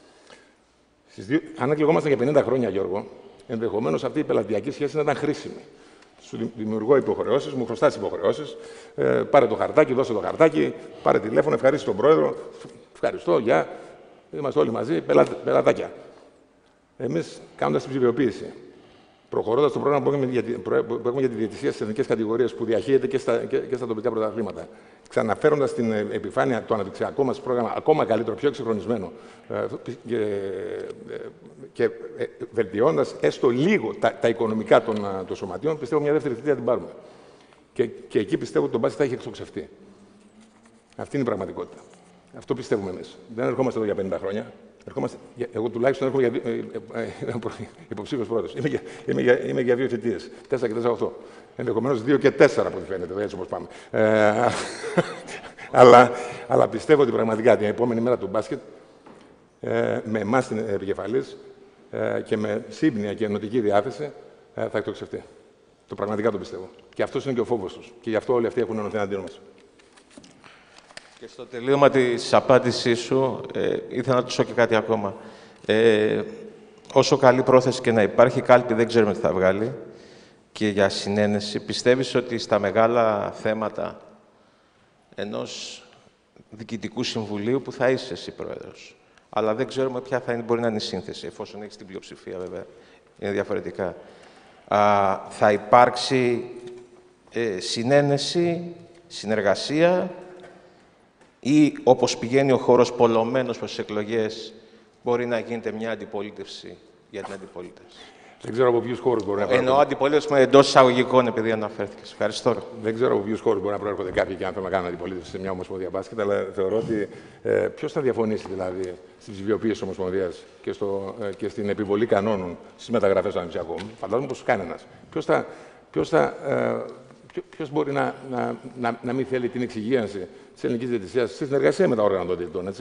Αν εκλεγόμαστε για 50 χρόνια, Γιώργο, ενδεχομένως αυτή η πελατειακή σχέση να ήταν χρήσιμη. Σου δημιουργώ υποχρεώσεις, μου χρωστάς υποχρεώσεις. Πάρε το χαρτάκι, δώσε το χαρτάκι, πάρε τηλέφωνο, ευχαρίστησε τον πρόεδρο. Ευχαριστώ, γεια. Είμαστε όλοι μαζί, πελατάκια. Εμείς, κάνοντας την ψηφιοποίηση, προχωρώντας το πρόγραμμα που έχουμε για τη διαιτησία στις εθνικές κατηγορίες που διαχέεται και στα τοπικά πρωταθλήματα, ξαναφέροντας στην επιφάνεια το αναπτυξιακό μας πρόγραμμα ακόμα καλύτερο, πιο εξυγχρονισμένο και βελτιώντας έστω λίγο τα οικονομικά των σωματείων, πιστεύω μια δεύτερη θητεία την πάρουμε. Και εκεί πιστεύω ότι το μπάσκετ θα έχει εξοξευτεί. Αυτή είναι η πραγματικότητα. Αυτό πιστεύουμε εμείς. Δεν ερχόμαστε εδώ για 50 χρόνια. Εγώ τουλάχιστον έρχομαι για υποψήφιος πρόεδρος. Είμαι για 2 θητείες. 4 και 4, 8. Ενδεχομένως 2 και 4 από ό,τι φαίνεται, έτσι όπως πάμε. Αλλά πιστεύω ότι πραγματικά την επόμενη μέρα του μπάσκετ, με εμάς την επικεφαλής και με σύμπνοια και ενωτική διάθεση, θα εκτοξευτεί. Το πραγματικά το πιστεύω. Και αυτός είναι και ο φόβος τους. Και γι' αυτό όλοι αυτοί έχουν ενωθεί εναντίον μας. Και στο τελείωμα της απάντησής σου, ήθελα να ρωτήσω και κάτι ακόμα. Όσο καλή πρόθεση και να υπάρχει, κάλπη δεν ξέρουμε τι θα βγάλει. Και για συνένεση, πιστεύεις ότι στα μεγάλα θέματα ενός διοικητικού συμβουλίου, που θα είσαι εσύ πρόεδρος, αλλά δεν ξέρουμε ποια μπορεί να είναι η σύνθεση, εφόσον έχεις την πλειοψηφία βέβαια, είναι διαφορετικά, θα υπάρξει συνένεση, συνεργασία, ή όπως πηγαίνει ο χώρος πολλωμένος προς τις εκλογές, μπορεί να γίνεται μια αντιπολίτευση για την αντιπολίτευση? Δεν ξέρω από ποιους χώρους μπορεί να προέρχονται. Εννοώ αντιπολίτευση με εντός εισαγωγικών, επειδή αναφέρθηκες. Ευχαριστώ. Δεν ξέρω από ποιους χώρους μπορεί να προέρχονται κάποιοι και αν θέλουν να κάνουν αντιπολίτευση σε μια ομοσπονδία μπάσκετ, αλλά θεωρώ ότι ποιος θα διαφωνήσει δηλαδή στην ψηφιοποίηση της Ομοσπονδίας και στην επιβολή κανόνων στις μεταγραφές των αναπτυξιακών? Φαντάζομαι πως κανένας. Ποιος μπορεί να μην θέλει την εξυγίανση της ελληνικής διαιτησίας στη συνεργασία με τα όργανα των διαιτητών,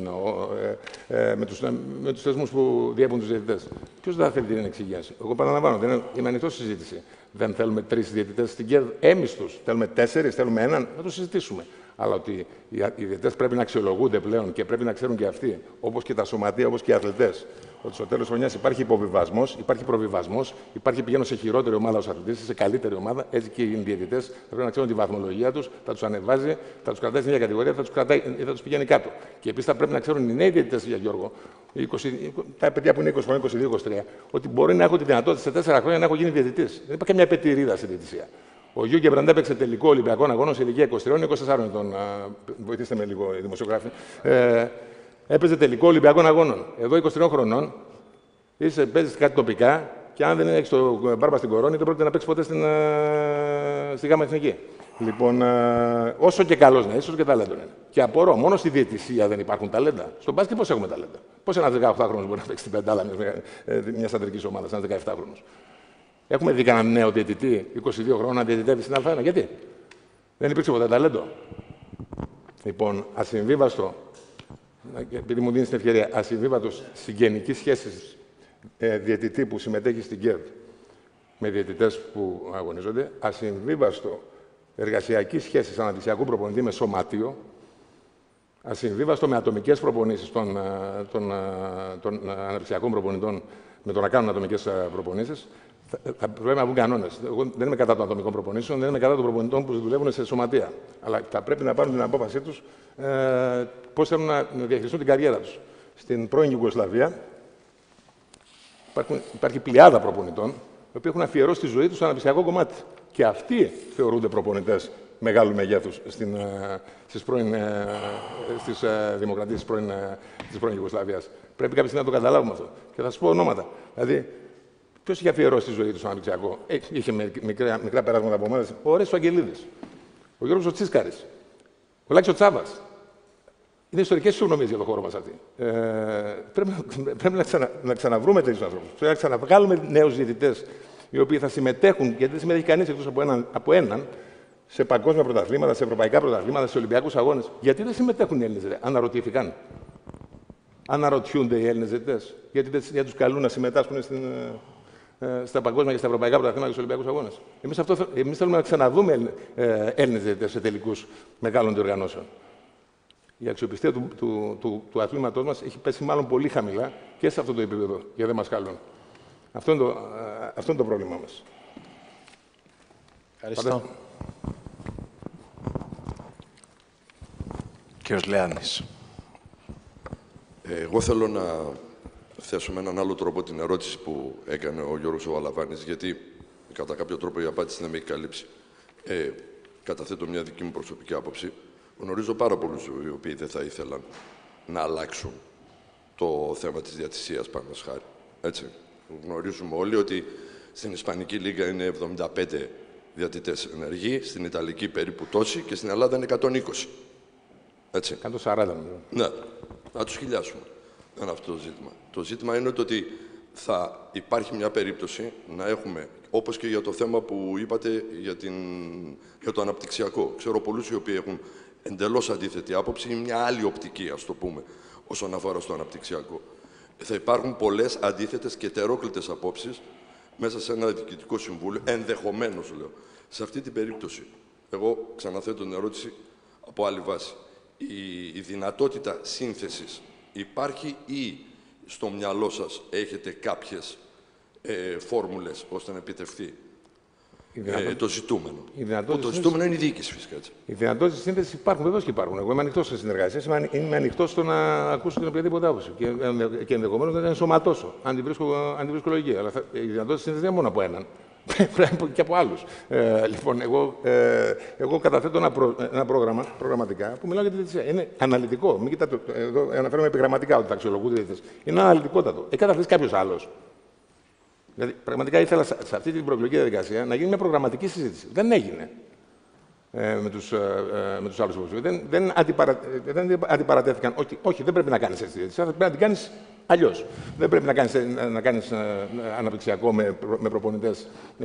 με τους θεσμούς που διέπουν τους διαιτητές? Ποιος δεν θα θέλει την εξυγίανση? Εγώ παραλαμβάνω, είμαι ανοιχτό στη συζήτηση. Δεν θέλουμε 3 διαιτητές στην ΚΕΔ έμιστους. Θέλουμε 4, θέλουμε 1, να το συζητήσουμε. Αλλά ότι οι διαιτητές πρέπει να αξιολογούνται πλέον και πρέπει να ξέρουν και αυτοί, όπως και τα σωματεία, όπως και οι αθλητές, ότι στο τέλος της χρονιάς υπάρχει υποβιβασμός, υπάρχει προβιβασμός, υπάρχει πηγαίνω σε χειρότερη ομάδα ως αθλητής, σε καλύτερη ομάδα. Έτσι και οι διαιτητές θα πρέπει να ξέρουν τη βαθμολογία τους, θα τους ανεβάζει, θα τους κρατάει στην ίδια κατηγορία, θα τους πηγαίνει κάτω. Και επίσης θα πρέπει να ξέρουν οι νέοι διαιτητές, για Γιώργο, τα παιδιά που είναι 20 χρόνια, 22-23, ότι μπορεί να έχω τη δυνατότητα σε 4 χρόνια να έχω γίνει διαιτητής. Δεν υπάρχει καμιά πετηρίδα στη διαιτησία. Ο Γιώργο Γκεμπραντέ έπαιξε τελικό Ολυμπιακών Αγώνων σε ηλικία 23-24 ετών. Βοηθήστε με λίγο, οι δημοσιογράφοι. Έπαιζε τελικό Ολυμπιακών Αγώνων. Εδώ 23 χρονών παίζει κάτι τοπικά και αν δεν έχει το μπάρμπα στην κορώνη, δεν πρόκειται να παίξει ποτέ στη γάμα εθνική. Λοιπόν, όσο και καλό να είσαι, όσο και ταλέντο είναι. Και απορώ, μόνο στη διαιτησία δεν υπάρχουν ταλέντα. Στον μπάσκετ πώς έχουμε ταλέντα? Πώς ένας 18χρονος μπορεί να παίξει την πεντάδα μιας αντρικής ομάδας, ένας 17χρονος? Έχουμε δει κανέναν νέο διαιτητή, 22 χρόνια, να διαιτητεύει στην Α1? Γιατί? Δεν υπήρξε ποτέ ταλέντο. Λοιπόν, ασυμβίβαστο, επειδή μου δίνει την ευκαιρία, ασυμβίβαστος συγγενικής σχέσης διαιτητή που συμμετέχει στην ΚΕΔ με διαιτητές που αγωνίζονται, ασυμβίβαστο εργασιακή σχέση αναπτυξιακού προπονητή με σωματείο, ασυμβίβαστο με ατομικές προπονήσεις των αναπτυξιακών προπονητών με το να κάνουν ατομικές προπονήσεις. Θα πρέπει να βγουν κανόνες. Εγώ δεν είμαι κατά των ατομικών προπονήσεων, δεν είμαι κατά των προπονητών που δουλεύουν σε σωματεία. Αλλά θα πρέπει να πάρουν την απόφασή τους πώς θέλουν να διαχειριστούν την καριέρα τους. Στην πρώην Ιουγκοσλαβία υπάρχει πλειάδα προπονητών, οι οποίοι έχουν αφιερώσει τη ζωή τους στο αναπτυξιακό κομμάτι. Και αυτοί θεωρούνται προπονητές μεγάλου μεγέθους στις δημοκρατίες της πρώην Ιουγκοσλαβίας. Πρέπει κάποια στιγμή να το καταλάβουμε αυτό. Και θα σας πω ονόματα. Δηλαδή, ποιος είχε αφιερώσει τη ζωή του στον αναπτυξιακό? Είχε μικρά περάσματα από ομάδες. Ο Ρέσος Αγγελίδης, ο Γιώργος ο Τσίσκαρης, ο Λάκης ο Τσάβας. Είναι ιστορικές ισονομίες για το χώρο μας αυτή. Πρέπει να ξαναβρούμε τέτοιους ανθρώπους. Πρέπει να ξαναβγάλουμε νέους διαιτητές, οι οποίοι θα συμμετέχουν, γιατί δεν συμμετέχει κανείς εκτός από έναν, σε παγκόσμια πρωταθλήματα, σε ευρωπαϊκά πρωταθλήματα, σε Ολυμπιακούς αγώνες. Γιατί δεν συμμετέχουν οι Έλληνες διαιτητές? Αναρωτήθηκαν. Αναρωτιούνται οι Έλληνες διαιτητές. Γιατί δεν τους καλούν να συμμετάσχουν στα παγκόσμια και στα ευρωπαϊκά πρωταθλήματα και στους Ολυμπιακούς αγώνες? Εμείς θέλουμε να ξαναδούμε Έλληνες διαιτητές σε τελικούς μεγάλων διοργανώσεων. Η αξιοπιστία του αθλήματός μας έχει πέσει μάλλον πολύ χαμηλά και σε αυτό το επίπεδο, γιατί δεν μας καλούν. Αυτό είναι το πρόβλημά μας. Ευχαριστώ. Κύριος Λεάνης. Εγώ θέλω να θέσω με έναν άλλο τρόπο την ερώτηση που έκανε ο Γιώργος ο Αλαβάνης, γιατί κατά κάποιο τρόπο η απάντηση δεν με έχει καλύψει. Καταθέτω μια δική μου προσωπική άποψη. Γνωρίζω πάρα πολλούς οι οποίοι δεν θα ήθελαν να αλλάξουν το θέμα της διατησίας, πάνω χάρη. Έτσι. Γνωρίζουμε όλοι ότι στην Ισπανική Λίγα είναι 75 διατητές ενεργοί, στην Ιταλική περίπου τόσοι και στην Ελλάδα είναι 120. Έτσι. 140. Ναι. Να τους χιλιάσουμε. Δεν είναι αυτό το ζήτημα. Το ζήτημα είναι ότι θα υπάρχει μια περίπτωση να έχουμε, όπως και για το θέμα που είπατε για το αναπτυξιακό. Ξέρω πολλούς οι οποίοι έχουν εντελώς αντίθετη άποψη ή μια άλλη οπτική, ας το πούμε, όσον αφορά στο αναπτυξιακό. Θα υπάρχουν πολλές αντίθετες και ετερόκλητες απόψεις μέσα σε ένα διοικητικό συμβούλιο, ενδεχομένως λέω. Σε αυτή την περίπτωση, εγώ ξαναθέτω την ερώτηση από άλλη βάση. Η δυνατότητα σύνθεσης υπάρχει ή στο μυαλό σας έχετε κάποιες φόρμουλες ώστε να επιτευχθεί το ζητούμενο? Το ζητούμενο είναι η διοίκηση, φυσικά. Έτσι. Οι δυνατότητες σύνθεσης υπάρχουν, βεβαίως και υπάρχουν. Εγώ είμαι ανοιχτός σε συνεργασίες, είμαι ανοιχτός στο να ακούσω την οποιαδήποτε άποψη και ενδεχομένως να την ενσωματώσω, αν τη βρίσκω λογική. Αλλά οι δυνατότητες σύνθεσης δεν είναι μόνο από έναν. Πρέπει και από άλλους. Λοιπόν, εγώ καταθέτω ένα πρόγραμμα, προγραμματικά, που μιλάω για τη διαιτησία. Είναι αναλυτικό. Μην κοιτάτε, εδώ αναφέρομαι επιγραμματικά ότι τα αξιολογούνται οι διαιτητές. Είναι αναλυτικότατο. Καταθέσει κάποιος άλλος. Δηλαδή, πραγματικά ήθελα σε αυτή την προεκλογική διαδικασία να γίνει μια προγραμματική συζήτηση. Δεν έγινε με τους άλλους υποψηφίους. Δεν αντιπαρατέθηκαν. Όχι, δεν πρέπει να κάνεις έτσι. Θα πρέπει να την κάνεις αλλιώς. Δεν πρέπει να κάνεις αναπτυξιακό με προπονητές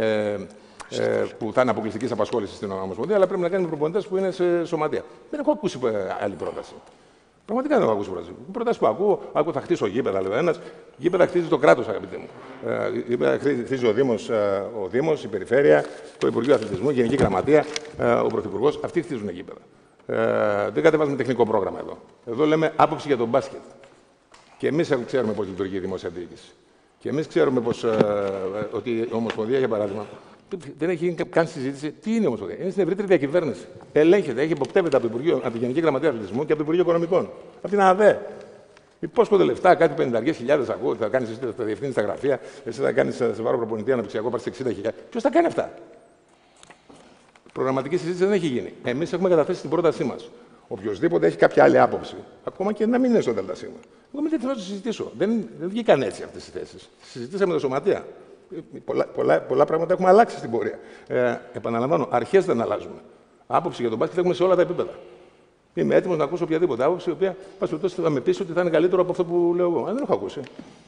που θα είναι αποκλειστικής απασχόλησης στην Ομοσπονδία, αλλά πρέπει να κάνεις με προπονητές που είναι σε σωματεία. Δεν έχω ακούσει άλλη πρόταση. Πραγματικά δεν έχω ακούσει πρόταση. Οι προτάσεις που ακούω θα χτίσω γήπεδα, λέει ένας. Γήπεδα χτίζει το κράτος, αγαπητέ μου. Γήπεδα χτίζει ο Δήμος, η Περιφέρεια, το Υπουργείο Αθλητισμού, η Γενική Γραμματεία, ο Πρωθυπουργός. Αυτοί χτίζουν γήπεδα. Δεν κατεβάζουμε τεχνικό πρόγραμμα εδώ. Εδώ λέμε άποψη για τον μπάσκετ. Και εμείς ξέρουμε πώς λειτουργεί η δημόσια διοίκηση. Και εμείς ξέρουμε ότι η Ομοσπονδία, για παράδειγμα, δεν έχει γίνει καν συζήτηση. Τι είναι η Ομοσπονδία? Είναι στην ευρύτερη διακυβέρνηση. Ελέγχεται, υποπτεύεται από τη Γενική Γραμματεία Αθλητισμού και από το Υπουργείο Οικονομικών. Από την ΑΔΕ. Υπόσχονται λεφτά, κάτι 50.000 ακούω, θα κάνει συζήτηση, θα διευθύνει τα γραφεία, εσύ θα κάνει σε βάρο προπονητή αναπτυξιακό, πάρει 60.000. Ποιο θα κάνει αυτά? Προγραμματική συζήτηση δεν έχει γίνει. Εμείς έχουμε καταθέσει την πρότασή μας. Οποιοδήποτε έχει κάποια άλλη άποψη, ακόμα και να μην είναι στο ΔΣ. Εγώ με θέλω να συζητήσω. Δεν βγήκαν έτσι αυτές οι θέσεις. Συζητήσαμε τα σωματεία. Πολλά πράγματα έχουμε αλλάξει στην πορεία. Επαναλαμβάνω, αρχές δεν αλλάζουμε. Άποψη για τον μπάσκετ έχουμε σε όλα τα επίπεδα. Είμαι έτοιμος να ακούσω οποιαδήποτε άποψη, η οποία θα με πείσει ότι θα είναι καλύτερο από αυτό που λέω εγώ. Δεν έχω ακούσει.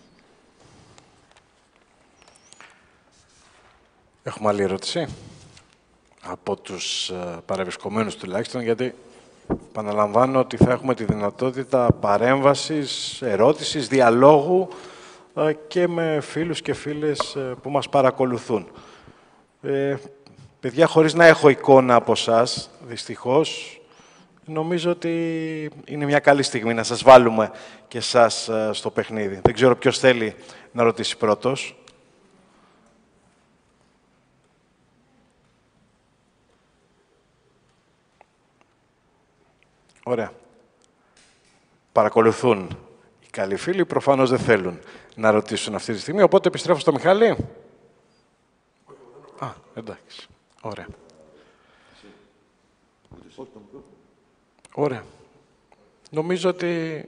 Έχουμε άλλη ερώτηση από τους παρευρισκομένους τουλάχιστον, γιατί επαναλαμβάνω ότι θα έχουμε τη δυνατότητα παρέμβασης, ερώτησης, διαλόγου και με φίλους και φίλες που μας παρακολουθούν. Παιδιά, χωρίς να έχω εικόνα από εσάς, δυστυχώς, νομίζω ότι είναι μια καλή στιγμή να σας βάλουμε και εσάς στο παιχνίδι. Δεν ξέρω ποιος θέλει να ρωτήσει πρώτος. Ωραία. Παρακολουθούν οι καλοί φίλοι, προφανώς δεν θέλουν να ρωτήσουν αυτή τη στιγμή, οπότε επιστρέφω στο Μιχάλη. Α, εντάξει. Ωραία. Ωραία. Νομίζω ότι...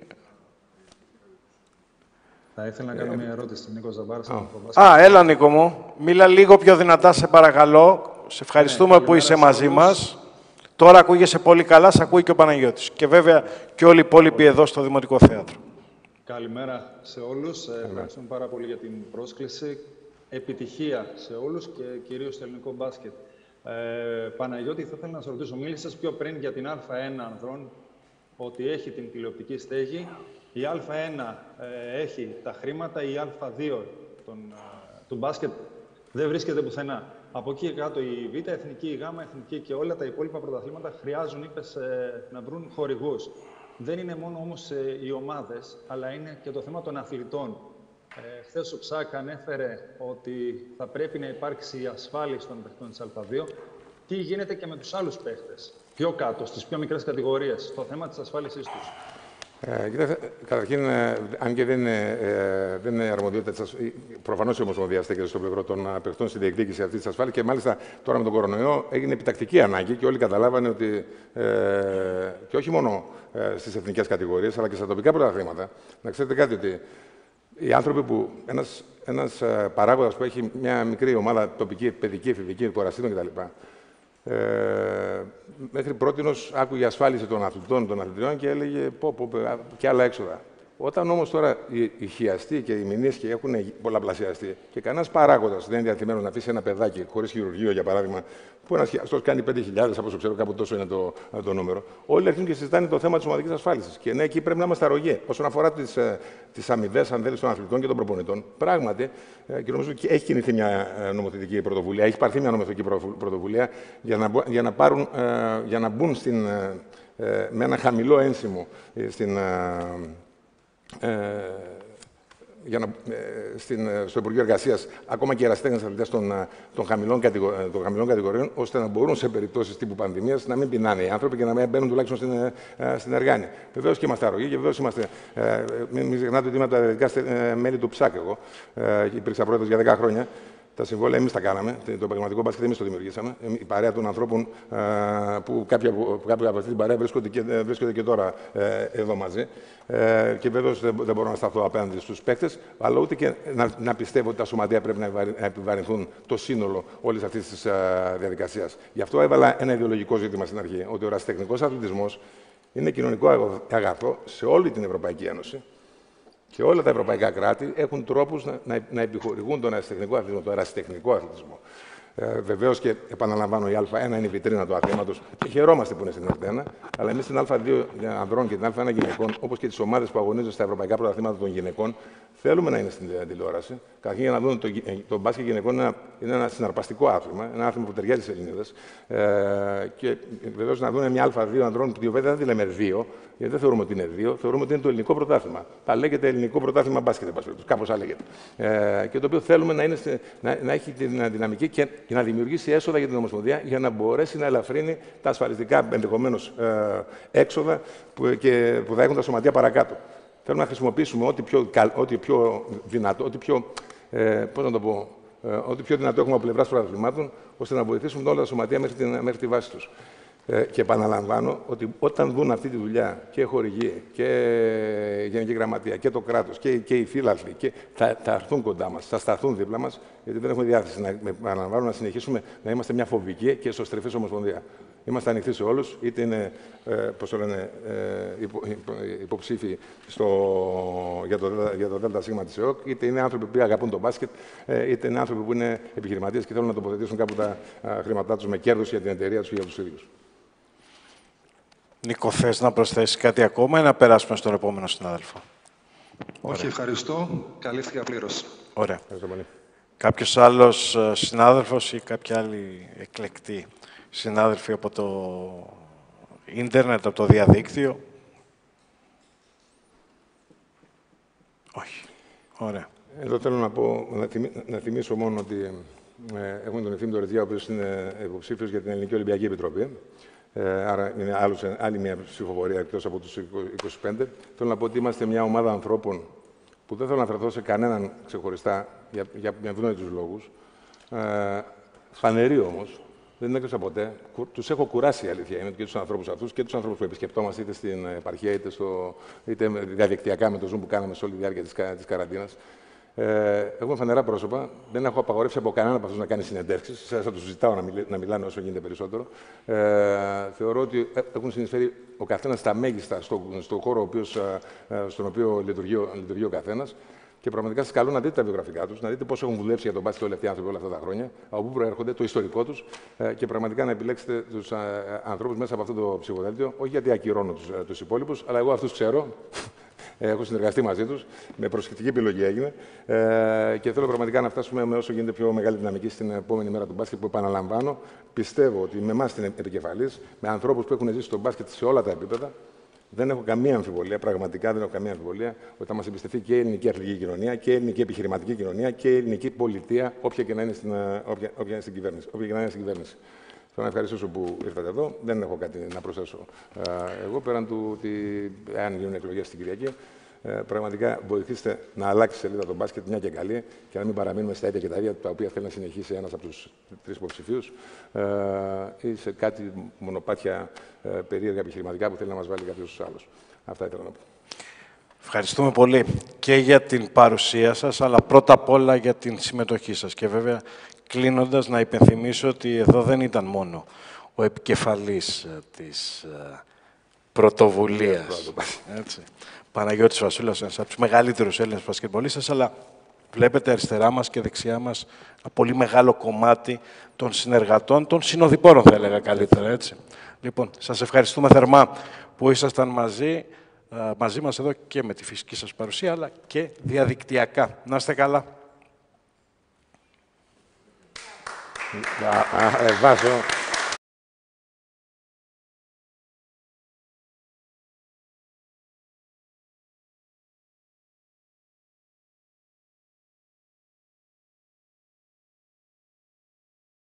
Θα ήθελα να κάνω μια ερώτηση στον Νίκο Ζαμπάρα. Έλα Νίκο μου. Μίλα λίγο πιο δυνατά, σε παρακαλώ. Σε ευχαριστούμε που είσαι μαζί μας. Τώρα ακούγεσαι πολύ καλά, σε ακούει και ο Παναγιώτης. Και βέβαια και όλοι οι υπόλοιποι εδώ στο Δημοτικό Θέατρο. Καλημέρα σε όλους. Ευχαριστούμε πάρα πολύ για την πρόσκληση. Επιτυχία σε όλους και κυρίως στο ελληνικό μπάσκετ. Παναγιώτη, θα ήθελα να σε ρωτήσω, μίλησες πιο πριν για την Α1 ανδρών, ότι έχει την τηλεοπτική στέγη. Η Α1 έχει τα χρήματα, η Α2 του μπάσκετ δεν βρίσκεται πουθενά. Από εκεί κάτω η Β' Εθνική, η Γ' Εθνική και όλα τα υπόλοιπα πρωταθλήματα χρειάζουν, είπες, να βρουν χορηγούς. Δεν είναι μόνο όμως οι ομάδες, αλλά είναι και το θέμα των αθλητών. Χθες ο Ψάκ ανέφερε ότι θα πρέπει να υπάρξει η ασφάλιση των παιχτών της Α2. Τι γίνεται και με τους άλλους παίχτες, πιο κάτω, στις πιο μικρές κατηγορίες, το θέμα της ασφάλισης τους. Καταρχήν, αν και δεν είναι αρμοδιότητα της προφανώς η Ομοσπονδία στέκεται στο πλευρό των παιχτών στη διεκδίκηση αυτή τη ασφάλεια και μάλιστα τώρα με τον κορονοϊό έγινε επιτακτική ανάγκη και όλοι καταλάβανε ότι και όχι μόνο στις εθνικές κατηγορίες αλλά και στα τοπικά πρωταθλήματα. Να ξέρετε κάτι, ότι οι άνθρωποι που ένας παράγοντας που έχει μια μικρή ομάδα τοπική, παιδική, εφηβική, κοραστήτων κτλ. Μέχρι πρότινος άκουγε ασφάλιση των αθλητών, των αθλητριών και έλεγε και άλλα έξοδα. Όταν όμως τώρα οι χιαστοί και οι μηνύσκοι έχουν πολλαπλασιαστεί και κανένας παράγοντας δεν είναι διατεθειμένος να αφήσει ένα παιδάκι χωρίς χειρουργείο, για παράδειγμα, που ένας χιαστός κάνει 5.000, από όσο ξέρω, κάπου τόσο είναι το νούμερο, όλοι αρχίζουν και συζητάνε το θέμα της ομαδικής ασφάλισης. Και ναι, εκεί πρέπει να είμαστε αρρωγοί. Όσον αφορά τις αμοιβές, αν θέλεις, των αθλητών και των προπονητών, πράγματι, και νομίζω ότι έχει κινηθεί μια νομοθετική πρωτοβουλία, έχει πάρθει μια νομοθετική πρωτοβουλία για να μπουν με ένα χαμηλό ένσημο στο Υπουργείο Εργασίας, ακόμα και οι ερασιτέχνες αθλητές των χαμηλών κατηγοριών, ώστε να μπορούν σε περιπτώσεις τύπου πανδημίας να μην πεινάνε οι άνθρωποι και να μην μπαίνουν τουλάχιστον στην Εργάνη. Βεβαίως και είμαστε αρρωγοί και βεβαίως είμαστε. Μην ξεχνάτε ότι είμαι από τα διαδικά μέλη του ΨΑΚ. Εγώ υπήρξα πρόεδρος για 10 χρόνια. Τα συμβόλαια εμείς τα κάναμε. Το επαγγελματικό μπάσκετ εμείς το δημιουργήσαμε. Η παρέα των ανθρώπων που κάποιοι από αυτή την παρέα βρίσκονται και τώρα εδώ μαζί. Και βέβαιως δεν μπορώ να σταθώ απέναντι στους παίκτες, αλλά ούτε και να πιστεύω ότι τα σωματεία πρέπει να επιβαρυνθούν το σύνολο όλης αυτής της διαδικασίας. Γι' αυτό έβαλα ένα ιδεολογικό ζήτημα στην αρχή, ότι ο ερασιτεχνικός αθλητισμός είναι κοινωνικό αγαθό σε όλη την Ευρωπαϊκή Ένωση. Και όλα τα ευρωπαϊκά κράτη έχουν τρόπους να επιχορηγούν τον ερασιτεχνικό αθλητισμό. Βεβαίως και επαναλαμβάνω, η Α1 είναι η βιτρίνα του αθλήματος και χαιρόμαστε που είναι στην Α1, αλλά εμείς στην Α2 ανδρών και την Α1 γυναικών, όπως και τις ομάδες που αγωνίζονται στα ευρωπαϊκά πρωταθλήματα των γυναικών, θέλουμε να είναι στην τηλεόραση. Καταρχήν για να δούμε το μπάσκετ γυναικών είναι ένα συναρπαστικό άθλημα, ένα άθλημα που ταιριάζει στις Ελληνίδες. Και βεβαίως να δούμε μια Α2 ανδρών, που δεν τη λέμε 2, γιατί δεν θεωρούμε ότι είναι 2, θεωρούμε ότι είναι το ελληνικό πρωτάθλημα. Θα λέγεται ελληνικό πρωτάθλημα μπάσκετ, κάπως θα λέγεται. Και το οποίο θέλουμε να έχει την δυναμική και να δημιουργήσει έσοδα για την Ομοσπονδία για να μπορέσει να ελαφρύνει τα ασφαλιστικά ενδεχομένως έξοδα που θα έχουν τα σωματεία παρακάτω. Θέλουμε να χρησιμοποιήσουμε ό,τι πιο δυνατό, ό,τι πιο δυνατό έχουμε από πλευράς πρωταθλημάτων, ώστε να βοηθήσουμε όλα τα σωματεία μέχρι τη βάση τους. Και επαναλαμβάνω ότι όταν δουν αυτή τη δουλειά και οι χορηγοί και η Γενική Γραμματεία και το κράτος και οι φίλαθλοι θα έρθουν κοντά μας, θα σταθούν δίπλα μας, γιατί δεν έχουμε διάθεση να συνεχίσουμε να είμαστε μια φοβική και εσωστρεφής Ομοσπονδία. Είμαστε ανοιχτοί σε όλους, είτε είναι υποψήφοι για το ΔΣ της ΕΟΚ, είτε είναι άνθρωποι που αγαπούν τον μπάσκετ, είτε είναι άνθρωποι που είναι επιχειρηματίες και θέλουν να τοποθετήσουν κάπου τα χρήματά τους με κέρδος για την εταιρεία τους και για τους ίδιους. Νίκο, θες να προσθέσεις κάτι ακόμα ή να περάσουμε στον επόμενο συνάδελφο? Όχι, ευχαριστώ. Καλύφθηκα πλήρως. Ωραία. Κάποιος άλλος συνάδελφος ή κάποια άλλη εκλεκτή συνάδελφοι από το ίντερνετ, από το διαδίκτυο? Όχι. Ωραία. Εδώ θέλω να θυμίσω μόνο ότι έχουμε τον Ευθύμη Δωρητιά, ο οποίος είναι υποψήφιος για την Ελληνική Ολυμπιακή Επιτροπή. Άρα είναι άλλη μια ψηφοφορία εκτός από τους 25. Θέλω να πω ότι είμαστε μια ομάδα ανθρώπων που δεν θέλω να αφαιρθώ σε κανέναν ξεχωριστά για ευνόητους λόγους. Φανεροί όμως, δεν έκρυψα ποτέ. Τους έχω κουράσει, η αλήθεια είναι, και τους ανθρώπους αυτούς και τους ανθρώπους που επισκεπτόμαστε είτε στην επαρχία είτε διαδικτυακά με το Zoom που κάναμε σε όλη τη διάρκεια της καραντίνας. Έχουμε φανερά πρόσωπα. Δεν έχω απαγορεύσει από κανέναν από αυτούς να κάνει συνεντεύξεις. Θα τους ζητάω να μιλάνε όσο γίνεται περισσότερο. Θεωρώ ότι έχουν συνεισφέρει ο καθένας στα μέγιστα στον χώρο στον οποίο λειτουργεί ο καθένας. Και πραγματικά σας καλώ να δείτε τα βιογραφικά τους, να δείτε πώς έχουν δουλέψει για τον μπάσκετ όλοι αυτοί οι άνθρωποι όλα αυτά τα χρόνια, από πού προέρχονται, το ιστορικό τους και πραγματικά να επιλέξετε τους ανθρώπους μέσα από αυτό το ψηφοδέλτιο. Όχι γιατί ακυρώνω τους υπόλοιπους, αλλά εγώ αυτούς ξέρω. Έχω συνεργαστεί μαζί τους, με προσεκτική επιλογή έγινε και θέλω πραγματικά να φτάσουμε με όσο γίνεται πιο μεγάλη δυναμική στην επόμενη μέρα του μπάσκετ που επαναλαμβάνω. Πιστεύω ότι με εμάς την επικεφαλής, με ανθρώπους που έχουν ζήσει το μπάσκετ σε όλα τα επίπεδα, δεν έχω καμία αμφιβολία, πραγματικά δεν έχω καμία αμφιβολία, ότι θα μας εμπιστευτεί και η ελληνική αθλητική κοινωνία και η ελληνική επιχειρηματική κοινωνία και η ελληνική πολιτεία, όποια και να είναι στην κυβέρνηση. Θέλω να ευχαριστήσω που ήρθατε εδώ. Δεν έχω κάτι να προσθέσω. Εγώ πέραν του ότι, αν γίνουν εκλογές στην Κυριακή, πραγματικά βοηθήστε να αλλάξει σελίδα το μπάσκετ μια και καλή και να μην παραμείνουμε στα ίδια και τα ίδια τα οποία θέλει να συνεχίσει ένας από τους 3 υποψηφίους ή σε κάτι μονοπάτια περίεργα επιχειρηματικά που θέλει να μας βάλει κάποιος άλλος. Αυτά ήθελα να πω. Ευχαριστούμε πολύ και για την παρουσία σας, αλλά πρώτα απ' όλα για την συμμετοχή σας. Και βέβαια, κλείνοντας, να υπενθυμίσω ότι εδώ δεν ήταν μόνο ο επικεφαλής της πρωτοβουλίας, Παναγιώτης Βασούλας, ένας από τους μεγαλύτερους Έλληνες μπασκετμπολίστες, αλλά βλέπετε αριστερά μας και δεξιά μας ένα πολύ μεγάλο κομμάτι των συνεργατών, των συνοδοιπόρων θα έλεγα καλύτερα, έτσι. Λοιπόν, σας ευχαριστούμε θερμά που ήσασταν μαζί μας εδώ και με τη φυσική σας παρουσία, αλλά και διαδικτυακά. Να είστε καλά. Βάζω.